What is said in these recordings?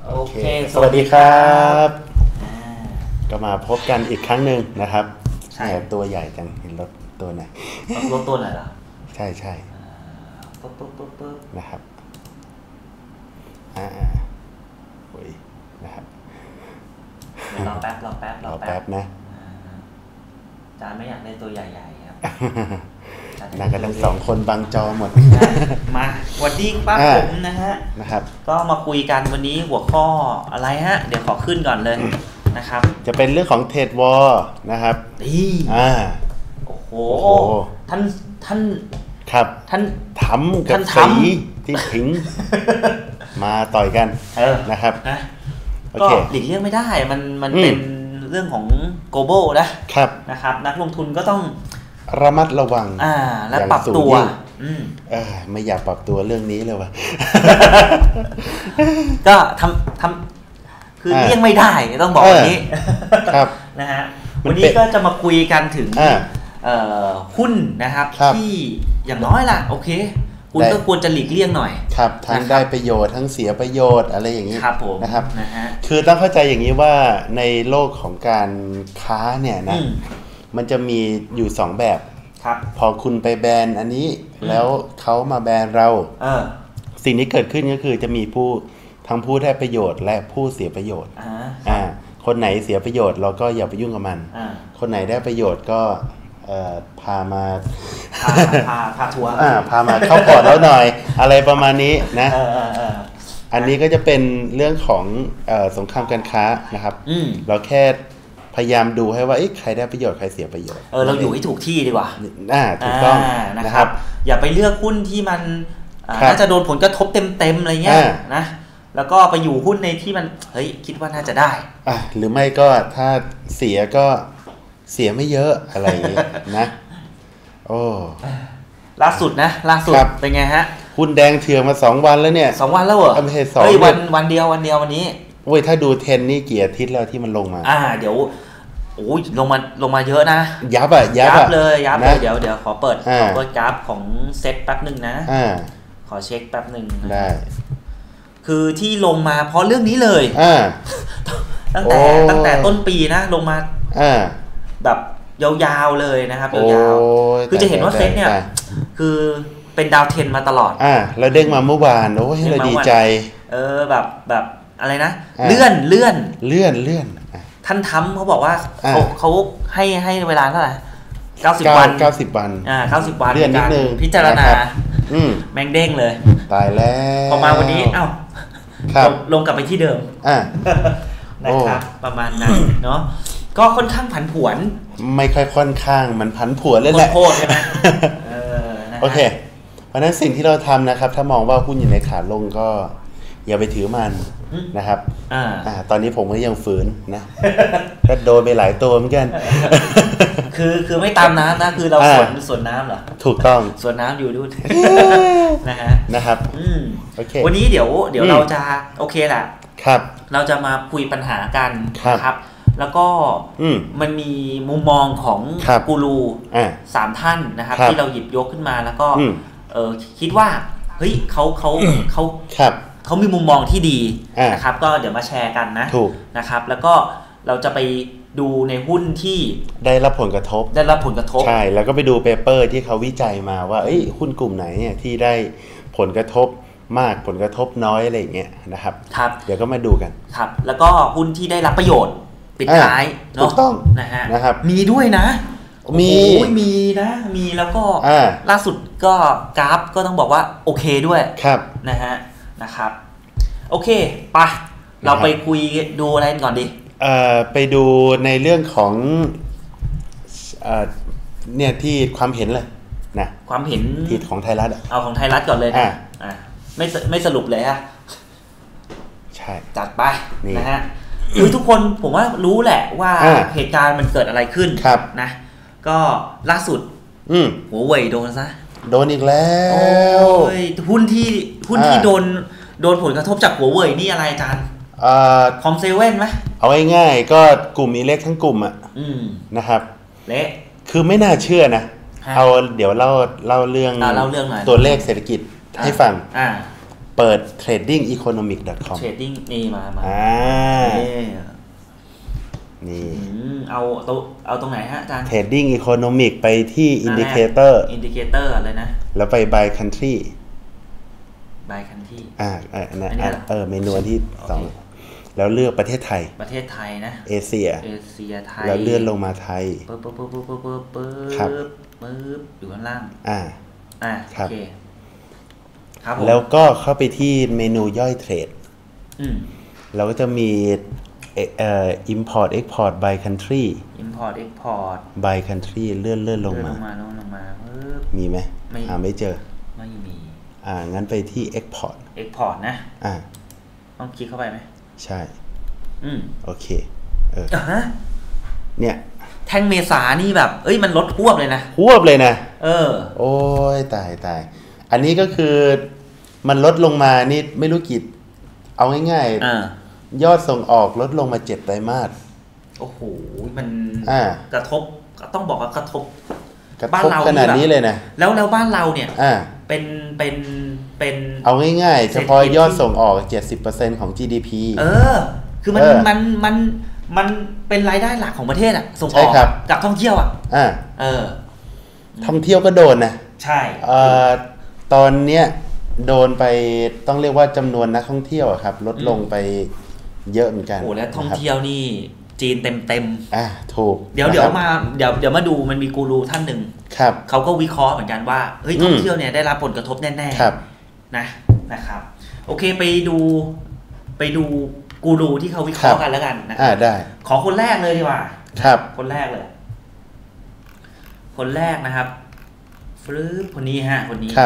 โอเคสวัสดีครับก็มาพบกันอีกครั้งหนึ่งนะครับใช่ตัวใหญ่จังเห็นรถตัวไหนรถตัวไหนล่ะใช่ใช่ปุ๊บนะครับโอ้ยนะครับรอแป๊บนะจานไม่อยากได้ตัวใหญ่ๆครับนั่งกันทั้งสองคนบังจอหมดมาสวัสดีป้าผมนะครับก็มาคุยกันวันนี้หัวข้ออะไรฮะเดี๋ยวขอขึ้นก่อนเลยนะครับจะเป็นเรื่องของเทรดวอร์นะครับโอ้โหท่านครับท่านทำกับสีที่ผิงมาต่อยกันนะครับก็หลีกเลี่ยงไม่ได้มันเป็นเรื่องของ global นะครับนักลงทุนก็ต้องระมัดระวังและปรับตัวไม่อยากปรับตัวเรื่องนี้เลยว่ะก็ทำคือเลี่ยงไม่ได้ต้องบอกแบบนี้ครับนะฮะวันนี้ก็จะมาคุยกันถึงหุ้นนะครับที่อย่างน้อยล่ะโอเคคุณก็ควรจะหลีกเลี่ยงหน่อยครับทั้งได้ประโยชน์ทั้งเสียประโยชน์อะไรอย่างนี้นะครับนะฮะคือต้องเข้าใจอย่างนี้ว่าในโลกของการค้าเนี่ยนะมันจะมีอยู่2แบบพอคุณไปแบนอันนี้แล้วเขามาแบนเราสิ่งที่เกิดขึ้นก็คือจะมีทั้งผู้ได้ประโยชน์และผู้เสียประโยชน์คนไหนเสียประโยชน์เราก็อย่าไปยุ่งกับมันคนไหนได้ประโยชน์ก็พาทัวร์พามาเข้าพอร์ตแล้วหน่อยอะไรประมาณนี้นะอันนี้ก็จะเป็นเรื่องของสงครามการค้านะครับเราแค่พยายามดูให้ว่าใครได้ประโยชน์ใครเสียประโยชน์เราอยู่ให้ถูกที่ดีกว่าถูกต้องนะครับอย่าไปเลือกหุ้นที่มันน่าจะโดนผลกระทบเต็มอะไรเงี้ยนะแล้วก็ไปอยู่หุ้นในที่มันคิดว่าน่าจะได้หรือไม่ก็ถ้าเสียก็เสียไม่เยอะอะไรอย่างนี้นะโอ้ล่าสุดเป็นไงฮะหุ้นแดงเถื่อนมา2 วันแล้วเนี่ย 2 วันแล้วเหรอไม่ใช่วันเดียววันนี้โอ้ยถ้าดูเทรนนี่กี่อาทิตย์แล้วที่มันลงมาเดี๋ยวโอ้ยลงมาเยอะนะยับเลยเดี๋ยวขอเปิดกราฟของเซ็ตแป๊บนึงนะขอเช็คแป๊บนึงได้คือที่ลงมาเพราะเรื่องนี้เลยตั้งแต่ต้นปีนะลงมาแบบยาวๆเลยนะครับยาวๆคือจะเห็นว่าเซ็ตเนี่ยคือเป็นดาวเทรนมาตลอดแล้วเด้งมาเมื่อวานโอ้ยเราดีใจแบบอะไรนะเลื่อนท่านทำเขาบอกว่าเขาให้เวลาเท่าไหร่90 วัน 90 วัน 90 วันเลื่อนนิดนึงพิจารณาแมงเด้งเลยตายแล้วพอมาวันนี้ลงกลับไปที่เดิมนะครับประมาณนั้นเนาะก็ค่อนข้างผันผวนไม่ค่อยค่อนข้างมันผันผวนเลยแหละโคตรใช่ไหมโอเคเพราะนั้นสิ่งที่เราทำนะครับถ้ามองว่าหุ้นอยู่ในขาลงก็อย่าไปถือมันนะครับตอนนี้ผมก็ยังฝืนนะก็โดนไปหลายตัวเหมือนกันคือไม่ตามน้ำนะคือเราสวนน้ำเหรอถูกต้องสวนน้ำอยู่ด้วยนะครับโอเควันนี้เดี๋ยวเราจะโอเคแหละครับเราจะมาคุยปัญหากันครับแล้วก็มันมีมุมมองของกูรู3 ท่านนะครับที่เราหยิบยกขึ้นมาแล้วก็คิดว่าเฮ้ยเขามีมุมมองที่ดีนะครับก็เดี๋ยวมาแชร์กันนะครับแล้วก็เราจะไปดูในหุ้นที่ได้รับผลกระทบใช่แล้วก็ไปดูเปเปอร์ที่เขาวิจัยมาว่าหุ้นกลุ่มไหนเนี่ยที่ได้ผลกระทบมากผลกระทบน้อยอะไรอย่างเงี้ยนะครับเดี๋ยวก็มาดูกันครับแล้วก็หุ้นที่ได้รับประโยชน์ปิดท้ายเนาะถูกต้องนะครับมีด้วยนะมีนะมีแล้วก็ล่าสุดก็กราฟก็ต้องบอกว่าโอเคด้วยนะครับโอเคไปเราไปคุยดูอะไรกันก่อนดิไปดูในเรื่องของเนี่ยที่ความเห็นเลยนะความเห็นที่ของไทยรัฐเอาของไทยรัฐก่อนเลยนะไม่สรุปเลยใช่จัดไปนะฮะคือทุกคนผมว่ารู้แหละว่าเหตุการณ์มันเกิดอะไรขึ้นนะก็ล่าสุดหัวเว่ยโดนซะโดนอีกแล้วหุ้นที่โดนผลกระทบจากหัวเว่ยนี่อะไรอาจารย์คอมเซเว่นไหมเอาง่ายๆก็กลุ่มอิเล็กทั้งกลุ่มนะครับเละคือไม่น่าเชื่อนะเดี๋ยวเล่าเรื่องตัวเลขเศรษฐกิจให้ฟังเปิด tradingeconomic.com trading นี่มานี่เอาตรงไหนฮะอาจารย์ trading economic ไปที่ indicator อะไรนะแล้วไป by country เมนูที่2แล้วเลือกประเทศไทยนะเอเชียไทยแล้วเลื่อนลงมาไทยครับอยู่ข้างล่างโอเคครับแล้วก็เข้าไปที่เมนูย่อยเทรดเราก็จะมีimport export by country by country เลื่อนลงมามีไหมไม่เจอไม่มีงั้นไปที่ export นะต้องคลิกเข้าไปไหมใช่โอเคเนี่ยแท่งเมษานี่แบบมันลดหวบเลยนะโอ้ยตายอันนี้ก็คือมันลดลงมานี่ไม่รู้กี่เอาง่ายๆยอดส่งออกลดลงมา7 ไตรมาสโอ้โหมันกระทบต้องบอกว่ากระทบบ้านเราขนาดนี้เลยนะแล้วบ้านเราเนี่ยเป็นเอาง่ายๆเฉพาะยอดส่งออก 70% ของ GDP คือมันเป็นรายได้หลักของประเทศส่งออกกับท่องเที่ยวท่องเที่ยวก็โดนนะใช่ตอนเนี้ยโดนไปต้องเรียกว่าจำนวนนักท่องเที่ยวครับลดลงไปเยอะเหมือนกันโอ้แล้วท่องเที่ยวนี่จีนเต็มถูกเดี๋ยวมาดูมันมีกูรูท่านหนึ่งเขาก็วิเคราะห์เหมือนกันว่าท่องเที่ยวเนี่ยได้รับผลกระทบแน่ๆนะครับโอเคไปดูกูรูที่เขาวิเคราะห์กันแล้วกันนะได้ขอคนแรกเลยดีกว่าคนแรกนะครับคนนี้ฮะคนนี้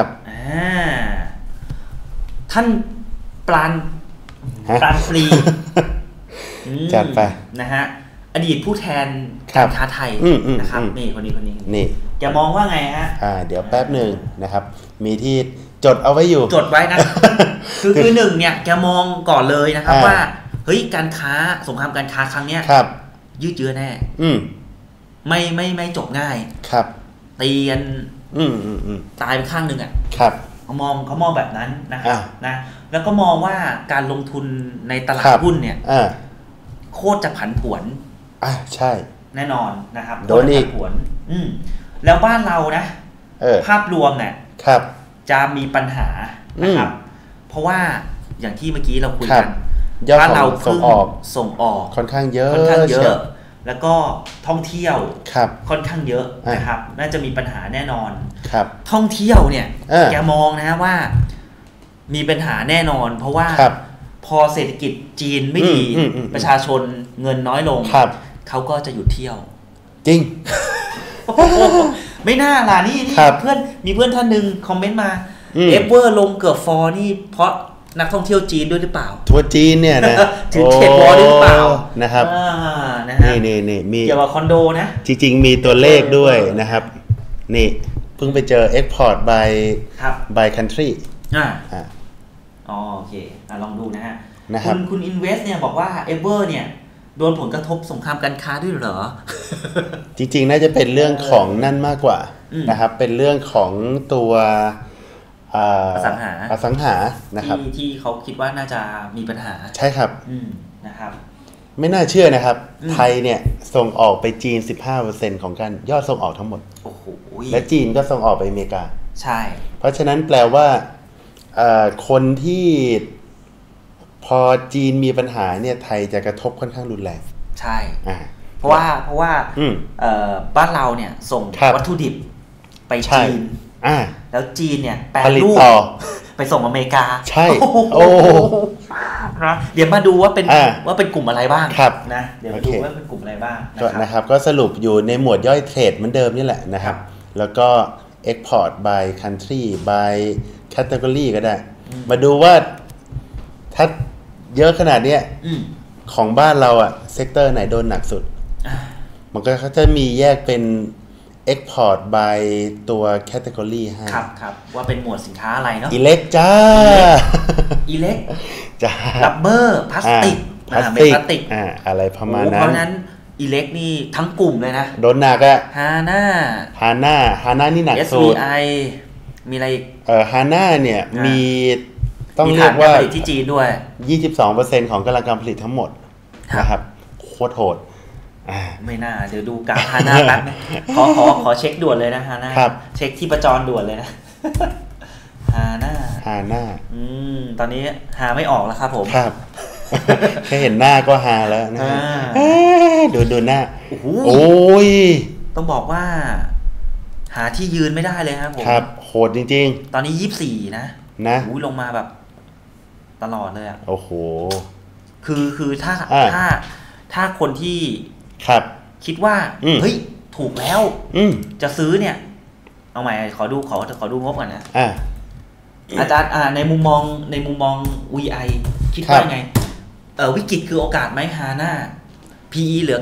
ท่านปราณปรีจัดไปนะฮะอดีตผู้แทนการค้าไทยนะครับนี่คนนี้นี่แกมองว่าไงฮะเดี๋ยวแป๊บหนึ่งนะครับมีที่จดเอาไว้อยู่จดไว้นะคือหนึ่งเนี่ยแกมองก่อนเลยนะครับว่าเฮ้ยการค้าสงครามการค้าครั้งเนี้ยยืดเยื้อแน่ไม่จบง่ายตีกันตายไปข้างหนึ่งเขามองแบบนั้นนะครับนะแล้วก็มองว่าการลงทุนในตลาดหุ้นเนี่ยโคตรจะผันผวนใช่แน่นอนนะครับโดนอีกผันผวนแล้วบ้านเรานะภาพรวมเนี่ยจะมีปัญหานะครับเพราะว่าอย่างที่เมื่อกี้เราคุยกันบ้านเราส่งออกค่อนข้างเยอะแล้วก็ท่องเที่ยวค่อนข้างเยอะนะครับน่าจะมีปัญหาแน่นอนท่องเที่ยวเนี่ยแกมองนะว่ามีปัญหาแน่นอนเพราะว่าพอเศรษฐกิจจีนไม่ดีประชาชนเงินน้อยลงเขาก็จะหยุดเที่ยวจริงไม่น่าล่ะนี่เพื่อนมีเพื่อนท่านหนึ่งคอมเมนต์มาเอฟเวอร์ลงเกือบฟอร์นี่เพราะนักท่องเที่ยวจีนด้วยหรือเปล่าทัวร์จีนเนี่ยนะถึงเขตบอลหรือเปล่านะครับนี่มีเกี่ยวกับคอนโดนะจริงๆมีตัวเลขด้วยนะครับนี่เพิ่งไปเจอ export by country โอเคลองดูนะฮะคุณ Invest เนี่ยบอกว่าเอเวอร์เนี่ยโดนผลกระทบสงครามการค้าด้วยเหรอจริงๆน่าจะเป็นเรื่องของนั่นมากกว่านะครับเป็นเรื่องของตัวอสังหานะครับที่เขาคิดว่าน่าจะมีปัญหาใช่ครับนะครับไม่น่าเชื่อนะครับไทยเนี่ยส่งออกไปจีน 15% ของการยอดส่งออกทั้งหมดโอ้โหและจีนก็ส่งออกไปอเมริกาใช่เพราะฉะนั้นแปลว่าคนที่พอจีนมีปัญหาเนี่ยไทยจะกระทบค่อนข้างรุนแรงใช่เพราะว่าบ้านเราเนี่ยส่งวัตถุดิบไปจีนแล้วจีนเนี่ยแปรรูปไปส่งอเมริกาใช่เดี๋ยวมาดูว่าเป็นกลุ่มอะไรบ้างนะเดี๋ยวมาดูว่าเป็นกลุ่มอะไรบ้างนะครับก็สรุปอยู่ในหมวดย่อยเทรดเหมือนเดิมนี่แหละนะครับแล้วก็ export by country by category ก็ได้มาดูว่าถ้าเยอะขนาดนี้ของบ้านเราเซกเตอร์ไหนโดนหนักสุดมันก็จะมีแยกเป็น export by ตัว category ให้ครับว่าเป็นหมวดสินค้าอะไรเนาะอิเล็กจ้าอิเล็กจ้ารับเบอร์พลาสติกอะไรประมาณนั้นเพราะนั้นอิเล็กนี่ทั้งกลุ่มเลยนะโดนหนักฮาน่านี่หนักสุด SVI มีอะไรอีกฮาน่าเนี่ยมีต้องเรียกว่าผลิตที่จีนด้วย 22% ของกำลังการผลิตทั้งหมดนะครับโคตรโหดไม่น่าเดี๋ยวดูกราฟฮาน่าแป๊บนึงขอเช็คด่วนเลยนะฮาน่าเช็คที่ประจรด่วนเลยนะฮาน่าตอนนี้หาไม่ออกแล้วครับผมครับแค่เห็นหน้าก็ฮาแล้วนะดูหน้าโอ้ยต้องบอกว่าหาที่ยืนไม่ได้เลยครับผมครับโหดจริงๆตอนนี้24นะลงมาแบบตลอดเลยอ่ะโอ้โหคือถ้าคนที่คิดว่าเฮ้ยถูกแล้วจะซื้อเนี่ยเอาใหม่ขอดูงบก่อนนะอาจารย์ในมุมมอง VI คิดว่าไงวิกฤตคือโอกาสไหมฮาน่า PE เหลือ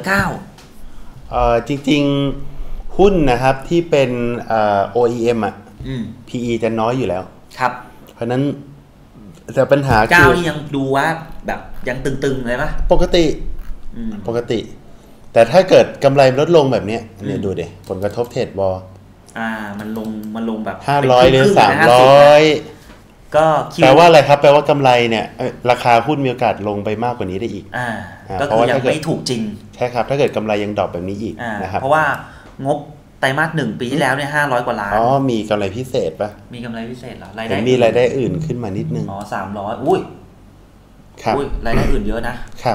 9จริงๆหุ้นนะครับที่เป็นOEM อ่ะPE จะน้อยอยู่แล้วครับเพราะนั้นแต่ปัญหาคือ9นี่ยังดูว่าแบบยังตึงๆเลยป่ะปกติแต่ถ้าเกิดกำไรลดลงแบบนี้เนี่ยดูดิผลกระทบเทรดบอลมันลงแบบ 500หรือ300ก็แปลว่าอะไรครับแปลว่ากำไรเนี่ยราคาหุ้นมีโอกาสลงไปมากกว่านี้ได้อีกก็คือยังไม่ถูกจริงใช่ครับถ้าเกิดกำไรยังดรอปแบบนี้อีกนะครับเพราะว่างบไตรมาส1ปีที่แล้วเนี่ย500กว่าล้านมีกำไรพิเศษป่ะมีกำไรพิเศษเหรอรายได้มีรายได้อื่นขึ้นมานิดนึง 300อุ้ยครับรายได้อื่นเยอะนะครับ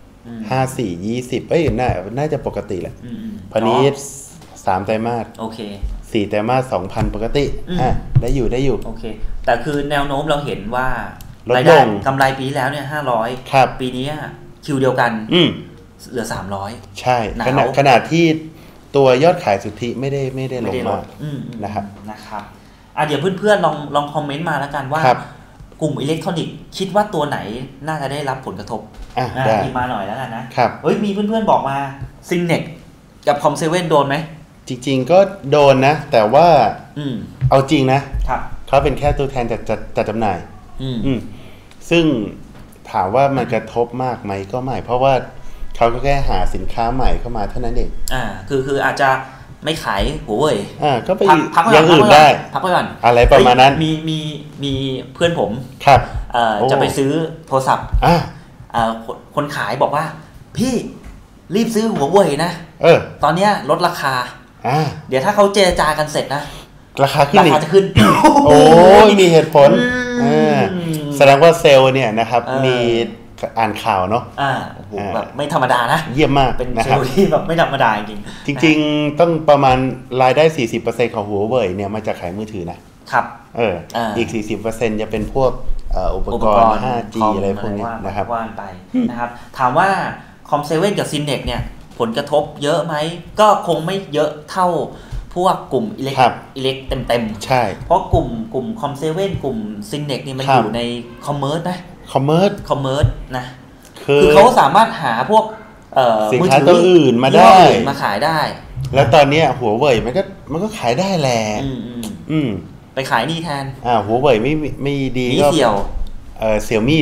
54 20น่าจะปกติแหละพอนี้3ไตรมาสโอเค 4ไตรมาส 2,000 ปกติได้อยู่โอเคแต่คือแนวโน้มเราเห็นว่ารายได้กำไรปีแล้วเนี่ย500ปีนี้คิวเดียวกันเหลือ300 ใช่ขนาดที่ตัวยอดขายสุทธิไม่ได้ลงมากนะครับเดี๋ยวเพื่อนๆลองคอมเมนต์มาแล้วกันว่ากลุ่มอิเล็กทรอนิกส์คิดว่าตัวไหนน่าจะได้รับผลกระทบมีมาหน่อยแล้วกันนะเฮ้ยมีเพื่อนๆบอกมาซิงเน็กกับคอมเซเว่นโดนไหมจริงๆก็โดนนะแต่ว่าเอาจริงนะเขาเป็นแค่ตัวแทนจัดจำหน่ายซึ่งถามว่ามันกระทบมากไหมก็ไม่เพราะว่าเขาก็แค่หาสินค้าใหม่เข้ามาเท่านั้นเองคืออาจจะไม่ขายหัวเว่ยก็ไปอย่างอื่นได้พักไว้ก่อนอะไรประมาณนั้นมีเพื่อนผมครับจะไปซื้อโทรศัพท์คนขายบอกว่าพี่รีบซื้อหัวเว่ยนะตอนนี้ลดราคาเดี๋ยวถ้าเขาเจรจากันเสร็จนะราคาจะขึ้นโอ้ยมีเหตุผลแสดงว่าเซลล์เนี่ยนะครับมีอ่านข่าวเนาะแบบไม่ธรรมดานะเยี่ยมมากเป็นเซลล์ที่แบบไม่ธรรมดาจริงต้องประมาณรายได้ 40% ของหัวเว่ยเนี่ยมาจากขายมือถือนะครับอีก 40% จะเป็นพวกอุปกรณ์ 5G อะไรพวกนี้นะครับว่านไปนะครับถามว่าคอมเซเว่นกับซินเน็กเนี่ยผลกระทบเยอะไหมก็คงไม่เยอะเท่าพวกกลุ่มอิเล็กเต็มใช่เพราะกลุ่มคอมเซเว่นกลุ่มซินเน็กนี่มันอยู่ในคอมเมอร์สนะคอมเมอร์สนะคือเขาสามารถหาพวกสินค้าตัวอื่นมาได้มาขายได้แล้วตอนนี้หัวเว่ยมันก็ขายได้แหละไปขายนี่แทนหัวเว่ยไม่ดีก็เสี่ยวเซี่ยมี่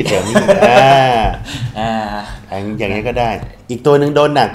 อย่างนี้ก็ได้อีกตัวหนึ่งโดนหนัก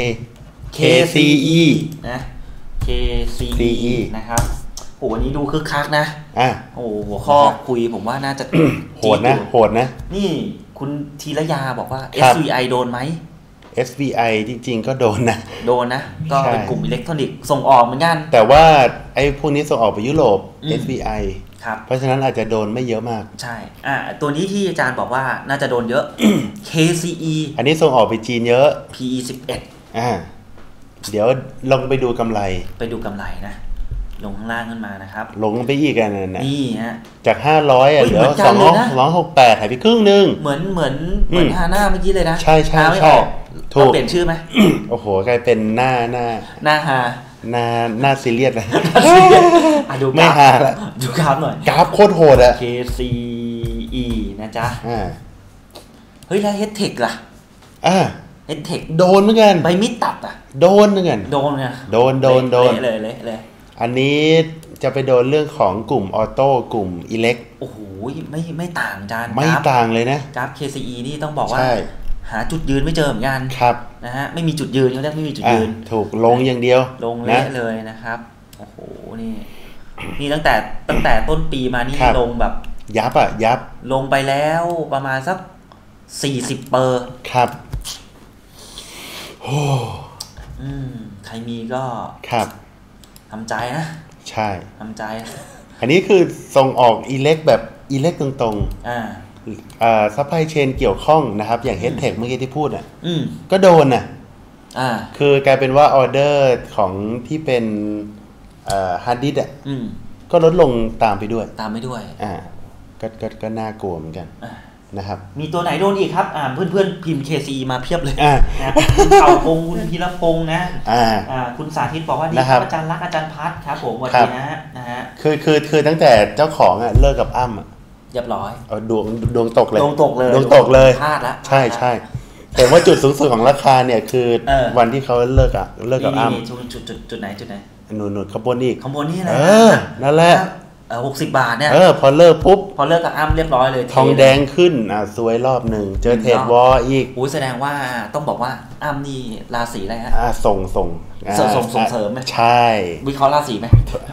KCE นะ KCE นะครับโหวันนี้ดูคึกคักนะโอ้หัวข้อคุยผมว่าน่าจะโหดนะนี่คุณธีรยาบอกว่า SVI โดนไหม SVI จริงๆก็โดนนะก็เป็นกลุ่มอิเล็กทรอนิกส์ส่งออกเหมือนกันแต่ว่าไอ้พวกนี้ส่งออกไปยุโรป SVI เพราะฉะนั้นอาจจะโดนไม่เยอะมากใช่ตัวนี้ที่อาจารย์บอกว่าน่าจะโดนเยอะ KCE อันนี้ส่งออกไปจีนเยอะ PE 11 เดี๋ยวลงไปดูกำไรนะลงข้างล่างขึ้นมานะครับลงไปอีกกันนี่ฮะจาก500เดี๋ยว268หายไปครึ่งนึงเหมือนฮาน่าเมื่อกี้เลยนะใช่ไม่ออกถูกเปลี่ยนชื่อไหมโอ้โหกลายเป็นหน้าฮาหน้าซีเรียสเลยดูไม่ฮาละดูกราฟหน่อยกราฟโคตรโหดอะ KCE นะจ๊ะเฮ้ยแล้ว HTech ล่ะHTech โดนเหมือนกันใบมิดตับโดนเหมือนกันโดนเนี่ยโดนเลยอันนี้จะไปโดนเรื่องของกลุ่มออโต้กลุ่มอิเล็กโอ้โหไม่ต่างจานไม่ต่างเลยนะกราฟ KCE นี่ต้องบอกว่าหาจุดยืนไม่เจอเหมือนกันนะฮะไม่มีจุดยืนเขาเรียกไม่มีจุดยืนถูกลงอย่างเดียวลงเละเลยนะครับโอ้โหนี่ตั้งแต่ต้นปีมานี่ลงแบบยับอะยับลงไปแล้วประมาณสัก40% ครับโอ้ใครมีก็ครับทำใจนะใช่ทำใจอันนี้คือส่งออกอิเล็กแบบอิเล็กตรงๆซัพพลายเชนเกี่ยวข้องนะครับอย่าง Headtech เมื่อกี้ที่พูดอ่ะก็โดนน่ะคือกลายเป็นว่าออเดอร์ของที่เป็นฮาร์ดดิสก์อ่ะก็ลดลงตามไปด้วยก็น่ากลัวเหมือนกันนะครับมีตัวไหนโดนอีกครับเพื่อนๆพิมพ์ KC มาเพียบเลยนะคุณเผ่าพงศ์คุณพีรพงศ์นะคุณสาธิตบอกว่าดีครับอาจารย์รักอาจารย์พัฒน์ครับผมวันนี้นะฮะคือตั้งแต่เจ้าของเลิกกับอ้ำเรียบร้อยดวงตกเลยดวงตกเลยพลาดละใช่แต่ว่าจุดสูงสุดของราคาเนี่ยคือวันที่เขาเลิกกับอ้ำจุดไหนหนุนขบวนอีกขบวนนี่แหละนั่นแหละ 60 บาทเนี่ยพอเลิกปุ๊บพอเลิกกับอ้ำเรียบร้อยเลยทองแดงขึ้นสวยรอบหนึ่งเจอเทรดวอร์อีกแสดงว่าต้องบอกว่าอ้ำนี่ราศีอะไรฮะส่งเสริมไหมใช่วิเคราะห์ราศีไหม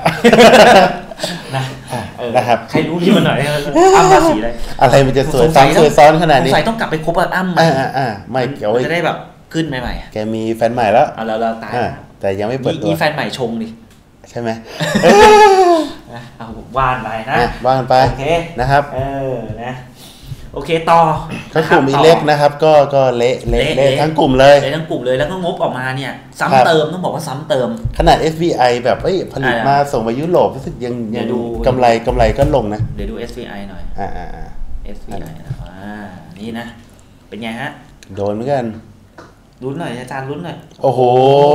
นะครับใครรู้ที่มันหน่อยอ้ำราศีอะไรมันจะสวยซ้อนขนาดนี้สงสัยต้องกลับไปคบกับอ้ำไม่เกี่ยวจะได้แบบขึ้นใหม่ๆแกมีแฟนใหม่แล้วเราตายแต่ยังไม่เปิดตัวแฟนใหม่ชงดิใช่ไหมเอาว่านไปนะว่านไปโอเคนะครับนะโอเคต่อก็กลุ่มอิเล็กนะครับก็เละทั้งกลุ่มเลยแล้วก็งบออกมาเนี่ยซ้ำเติมต้องบอกว่าซ้ำเติมขนาด SVI แบบผลิตมาส่งไปยุโรปรู้สึกยังดูกำไรก็ลงนะเดี๋ยวดู SVI หน่อยSVI นี่นะเป็นไงฮะโดนเหมือนกันลุ้นหน่อยอาจารย์ลุ้นหน่อยโอ้โห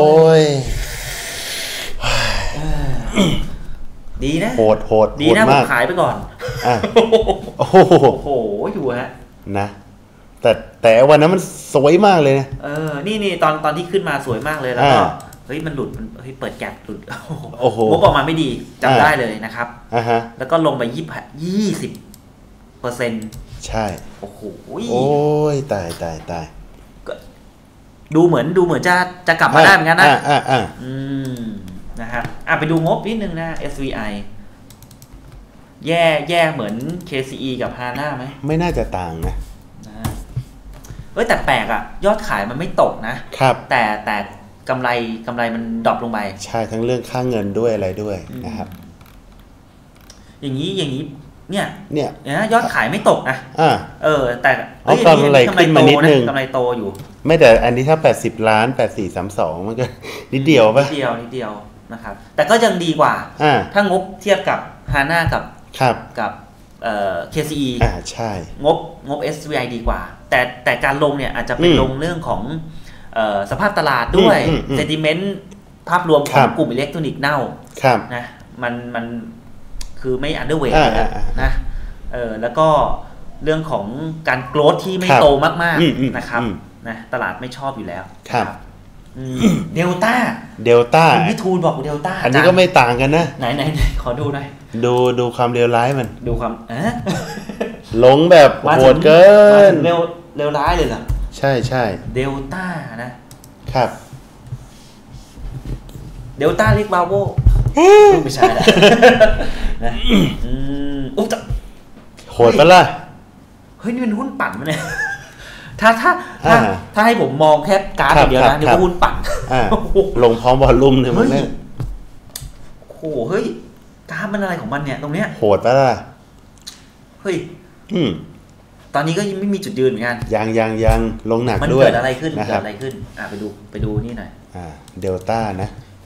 ดีนะโหดดีนะผมขายไปก่อนโอ้โหอยู่ฮะนะแต่วันนั้นมันสวยมากเลยนะนี่ตอนที่ขึ้นมาสวยมากเลยแล้วก็เฮ้ยมันหลุดเปิดแกปหลุดโอ้โหงบออกมาไม่ดีจำได้เลยนะครับแล้วก็ลงไป20% ใช่โอ้โหตายดูเหมือนจะกลับมาได้เหมือนกันนะนะครับไปดูงบนิดนึงนะ SVI แย่เหมือน KCE กับ HANA ไหมไม่น่าจะต่างนะแต่แปลกยอดขายมันไม่ตกนะครับแต่กำไรมันดรอปลงไปใช่ทั้งเรื่องค่าเงินด้วยอะไรด้วยนะครับอย่างนี้เนี่ยยอดขายไม่ตกนะแต่กำไรขึ้นมานิดนึงกำไรโตอยู่ไม่แต่อันนี้ถ้า80 ล้าน8432มันก็นิดเดียวป่ะนิดเดียวนะครับแต่ก็ยังดีกว่าถ้างบเทียบกับ HANA กับKCE ใช่งบ SVI ดีกว่าแต่การลงเนี่ยอาจจะเป็นลงเรื่องของสภาพตลาดด้วย sentiment ภาพรวมของกลุ่มอิเล็กทรอนิกส์เน่านะมันคือไม่ underweight นะแล้วก็เรื่องของการโกรธที่ไม่โตมากๆนะครับนะตลาดไม่ชอบอยู่แล้วเดลต้าพี่ทูลบอกเดลต้าอันนี้ก็ไม่ต่างกันนะไหนขอดูหน่อยดูความเลวร้ายมันดูความหลงแบบโหดเกินเลวร้ายเลยเหรอใช่เดลต้านะครับเดลต้าเรียกบาโวไม่ใช่นะโหดปะล่ะเฮ้ยนี่เป็นหุ้นปั่นมั้ยเนี่ยถ้าให้ผมมองแค่กราฟอย่างเดียวนะนึกว่าหุ้นปั่นลงพร้อมวอลลุ่มเนี่ยมันเนี่ยโอ้โหเฮ้ยกราฟมันอะไรของมันเนี่ยตรงเนี้ยโหดปะล่ะเฮ้ยตอนนี้ก็ยังไม่มีจุดยืนเหมือนกันยังลงหนักด้วยมันเกิดอะไรขึ้นไปดูนี่หน่อยเดลต้านะ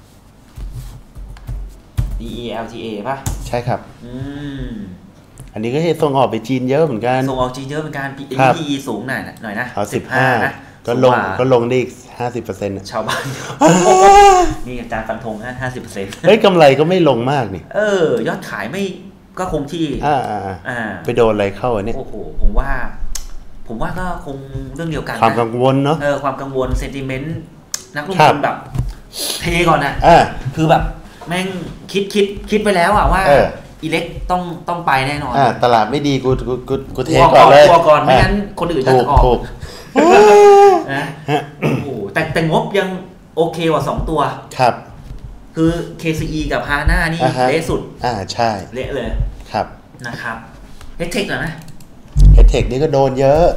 DELTA ป่ะใช่ครับอันนี้ก็เห็นส่งออกไปจีนเยอะเหมือนกันส่งออกจีนเยอะเหมือนกัน PE สูงหน่อยนะ 15นะก็ลงได้อีก 50% ชาวบ้านนี่อาจารย์ฟันธง 50% เฮ้ยกำไรก็ไม่ลงมากนี่ยอดขายไม่ก็คงที่ไปโดนอะไรเข้าเนี่ยโอ้โหผมว่าก็คงเรื่องเดียวกันความกังวลเนาะความกังวล sentiment นักลงทุนแบบเทก่อนนะคือแบบแม่งคิดไปแล้วว่าอิเล็กต้องไปแน่นอนตลาดไม่ดีกูเทก่อนเลยกลัวก่อนไม่งั้นคนอื่นจะออกนะโอ้โหแต่งบยังโอเคกว่า2ตัวครับคือ KCE กับ HANA นี่เละสุดใช่เละเลยครับนะครับเฮดเทคหน่อยไหมเฮดเทคนี่ก็โดนเยอะ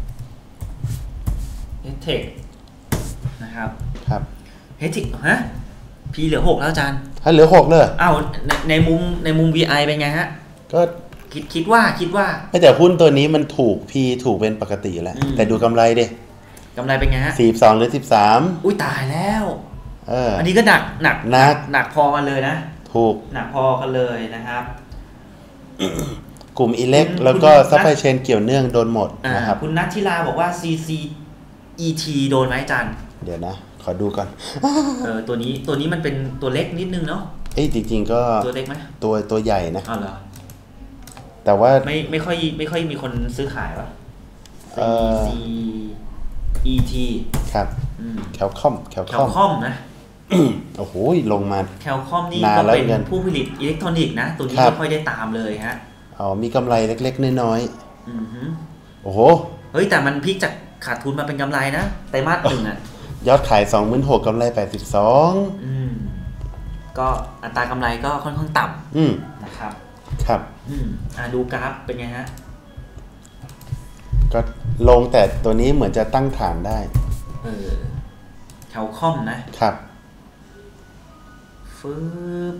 เฮดเทคนะครับครับเฮดเทคฮะพีเหลือ6แล้วอาจารย์เหลือ6เลยอ้าวในมุม VI เป็นไงฮะก็คิดว่าแต่หุ้นตัวนี้มันถูก P ถูกเป็นปกติแล้วแต่ดูกำไรดิกำไรเป็นไงฮะ 42หรือ13 อุ้ยตายแล้วอันนี้ก็หนักพอกันเลยนะถูกหนักพอกันเลยนะครับกลุ่มอิเล็กแล้วก็ซัพพลายเชนเกี่ยวเนื่องโดนหมดนะครับคุณนัทธิลาบอกว่า CCET โดนไหมอาจารย์เดี๋ยวนะขอดูก่อนตัวนี้มันเป็นตัวเล็กนิดนึงเนาะจริงๆก็ตัวเล็กไหมตัวใหญ่นะอ๋อเหรอแต่ว่าไม่ค่อยมีคนซื้อขายป่ะ CET ครับแคลคอมนะโอ้โหลงมาแคลคอมนี่ก็เป็นผู้ผลิตอิเล็กทรอนิกส์นะตัวนี้ไม่ค่อยได้ตามเลยฮะมีกำไรเล็กๆน้อยๆโอ้โหเฮ้ยแต่มันพลิกจากขาดทุนมาเป็นกำไรนะไตรมาส 1อ่ะยอดขาย 26,000 กำไร 82 ก็อัตรากำไรก็ค่อนข้างต่ำนะครับครับดูกราฟเป็นไงฮะก็ลงแต่ตัวนี้เหมือนจะตั้งฐานได้แคลคอมนะครับฟึบ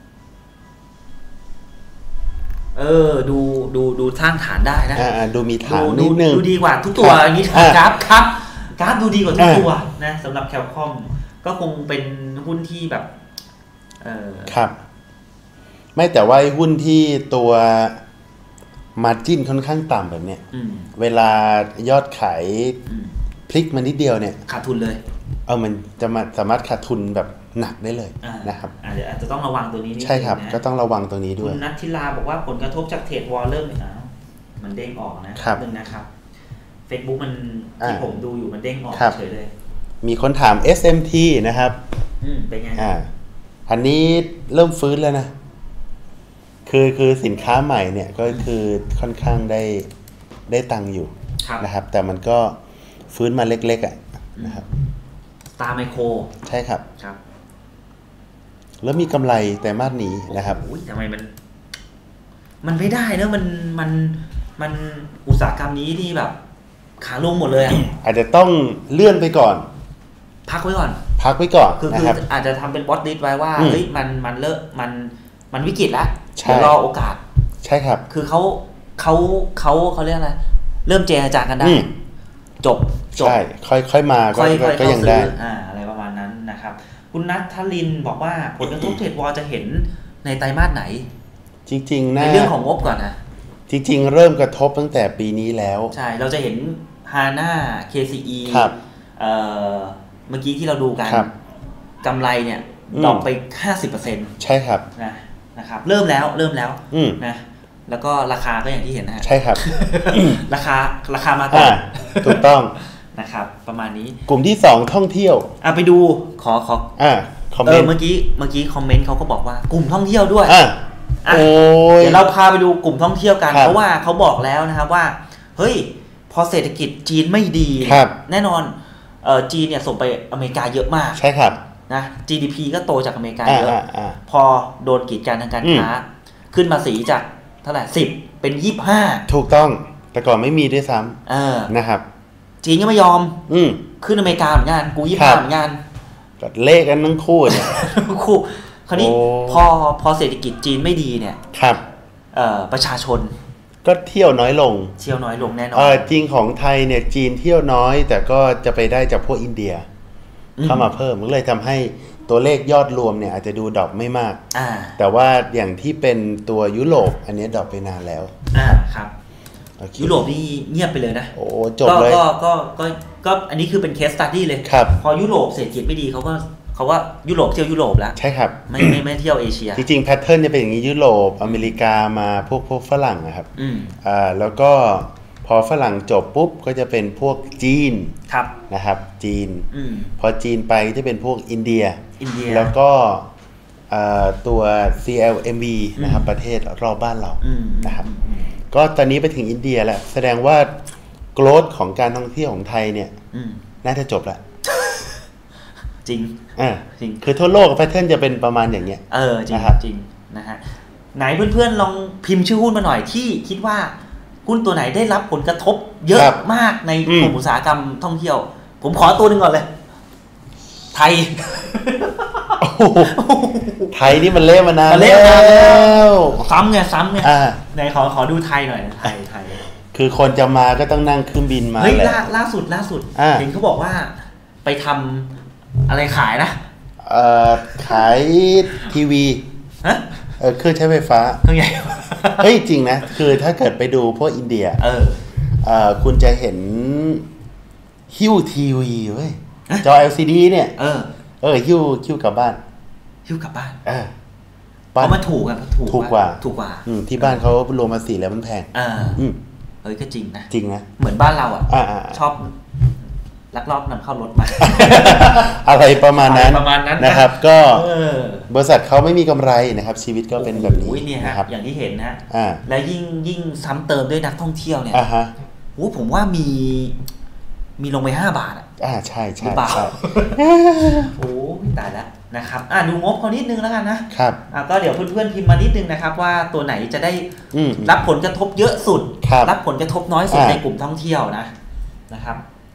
ดูสร้างฐานได้นะดูมีฐานนิดนึงดูดีกว่าทุกตัวอย่างนี้กราฟดูดีกว่าทุกตัวนะสำหรับแคลคอมก็คงเป็นหุ้นที่แบบครับไม่แต่ว่าหุ้นที่ตัวมาร์จิ้นค่อนข้างต่ำแบบเนี้ยเวลายอดขายพลิกมานิดเดียวเนี่ยขาดทุนเลยมันจะมาสามารถขาดทุนแบบหนักได้เลยนะครับอาจจะต้องระวังตัวนี้ใช่ครับก็ต้องระวังตัวนี้ด้วยคุณนัทธิลาบอกว่าผลกระทบจากเทรดวอลเริ่มมันเด้งออกนะครับนึงนะครับ Facebook มันที่ผมดูอยู่มันเด้งออกเฉยเลยมีคนถาม SMT นะครับเป็นไงอันนี้เริ่มฟื้นแล้วนะคือสินค้าใหม่เนี่ยก็คือค่อนข้างได้ตังค์อยู่นะครับแต่มันก็ฟื้นมาเล็กๆนะครับตาไมโครใช่ครับแล้วมีกำไรแต่มาสนี้นะครับทำไมมันไม่ได้นะมันอุตสาหกรรมนี้ที่แบบขาลงหมดเลยอาจจะต้องเลื่อนไปก่อนพักไว้ก่อนคืออาจจะทำเป็นวอตลิสต์ไว้ว่าเฮ้ยมันเลิกมันวิกฤตแล้วเดี๋ยวรอโอกาสใช่ครับคือเขาเรียกอะไรเริ่มเจรจากันได้จบใช่ค่อยมาก็ยังได้อะไรประมาณนั้นนะครับคุณนัทธลินบอกว่าผลกระทบเทรดวอลจะเห็นในไตรมาสไหนจริงๆนะในเรื่องของงบก่อนนะจริงๆเริ่มกระทบตั้งแต่ปีนี้แล้วใช่เราจะเห็นฮาน่า KCE เมื่อกี้ที่เราดูกันกำไรเนี่ยดรอปไป 50% ใช่ครับนะครับเริ่มแล้วนะแล้วก็ราคาก็อย่างที่เห็นนะใช่ครับราคามาก่อนถูกต้องนะครับประมาณนี้กลุ่มที่2ท่องเที่ยวไปดูขอคอมเมนต์เมื่อกี้คอมเมนต์เขาก็บอกว่ากลุ่มท่องเที่ยวด้วยเดี๋ยวเราพาไปดูกลุ่มท่องเที่ยวกันเพราะว่าเขาบอกแล้วนะครับว่าเฮ้ยพอเศรษฐกิจจีนไม่ดีแน่นอนจีนเนี่ยส่งไปอเมริกาเยอะมากใช่ครับนะ GDP ก็โตจากอเมริกาเยอะพอโดนกีดกันทางการค้าขึ้นมาสีจากเท่าไหร่10เป็น25 ถูกต้องแต่ก่อนไม่มีด้วยซ้ำนะครับจีนก็ไม่ยอมขึ้นอเมริกาเหมือนกันกู25เหมือนกันก็เลขกันทั้งคู่เนี่ยคู่คราวนี้พอเศรษฐกิจจีนไม่ดีเนี่ยครับประชาชนก็เที่ยวน้อยลงแน่นอนจริงของไทยเนี่ยจีนเที่ยวน้อยแต่ก็จะไปได้จากพวกอินเดียเข้ามาเพิ่มมันเลยทำให้ตัวเลขยอดรวมเนี่ยอาจจะดูดรอปไม่มากแต่ว่าอย่างที่เป็นตัวยุโรปอันนี้ดรอปไปนานแล้วครับยุโรปนี่เงียบไปเลยนะโอ้จบเลยก็อันนี้คือเป็นเคสสตั๊ดดี้เลยพอยุโรปเศรษฐกิจไม่ดีเขาว่ายุโรปเที่ยวยุโรปแล้วใช่ครับไม่เที่ยวเอเชียจริงๆแพทเทิร์นจะเป็นอย่างนี้ยุโรปอเมริกามาพวกฝรั่งนะครับแล้วก็พอฝรั่งจบปุ๊บก็จะเป็นพวกจีนนะครับจีนพอจีนไปจะเป็นพวกอินเดียแล้วก็ตัว CLMV นะครับประเทศรอบบ้านเรานะครับก็ตอนนี้ไปถึงอินเดียแล้วแสดงว่าโกรธของการท่องเที่ยวของไทยเนี่ยน่าจะจบแล้วจริงคือทั่วโลกแพทเทิร์นจะเป็นประมาณอย่างเงี้ยจริงจริงนะฮะไหนเพื่อนๆลองพิมพ์ชื่อหุ้นมาหน่อยที่คิดว่าหุ้นตัวไหนได้รับผลกระทบเยอะมากในกลุ่มอุตสาหกรรมท่องเที่ยวผมขอตัวหนึ่งก่อนเลยไทยไทยนี่มันเละมานานแล้วซ้ำไงไหนขอดูไทยหน่อยไทยคือคนจะมาก็ต้องนั่งเครื่องบินมาเฮ้ยล่าสุดเห็นเขาบอกว่าไปทำอะไรขายนะขายทีวีเครื่องใช้ไฟฟ้าเครื่องใหญ่เฮ้ยจริงนะคือถ้าเกิดไปดูพวกอินเดียคุณจะเห็นฮิ้วทีวีเว้ยจอ LCD เนี่ยฮิ้วกลับบ้านเพราะมันถูกกว่าที่บ้านเขารวมภาษีแล้วมันแพงก็จริงนะเหมือนบ้านเราชอบลักลอบนำเข้ารถมาอะไรประมาณนั้นนะครับก็บริษัทเขาไม่มีกำไรนะครับชีวิตก็เป็นแบบนี้นะครับอย่างที่เห็นนะและยิ่งซ้ำเติมด้วยนักท่องเที่ยวเนี่ยผมว่ามีลงไป5 บาทใช่โอ้ตายแล้วนะครับดูงบเขานิดนึงแล้วกันนะครับก็เดี๋ยวเพื่อนๆพิมพ์มานิดนึงนะครับว่าตัวไหนจะได้รับผลกระทบเยอะสุดรับผลกระทบน้อยสุดในกลุ่มท่องเที่ยวนะครับ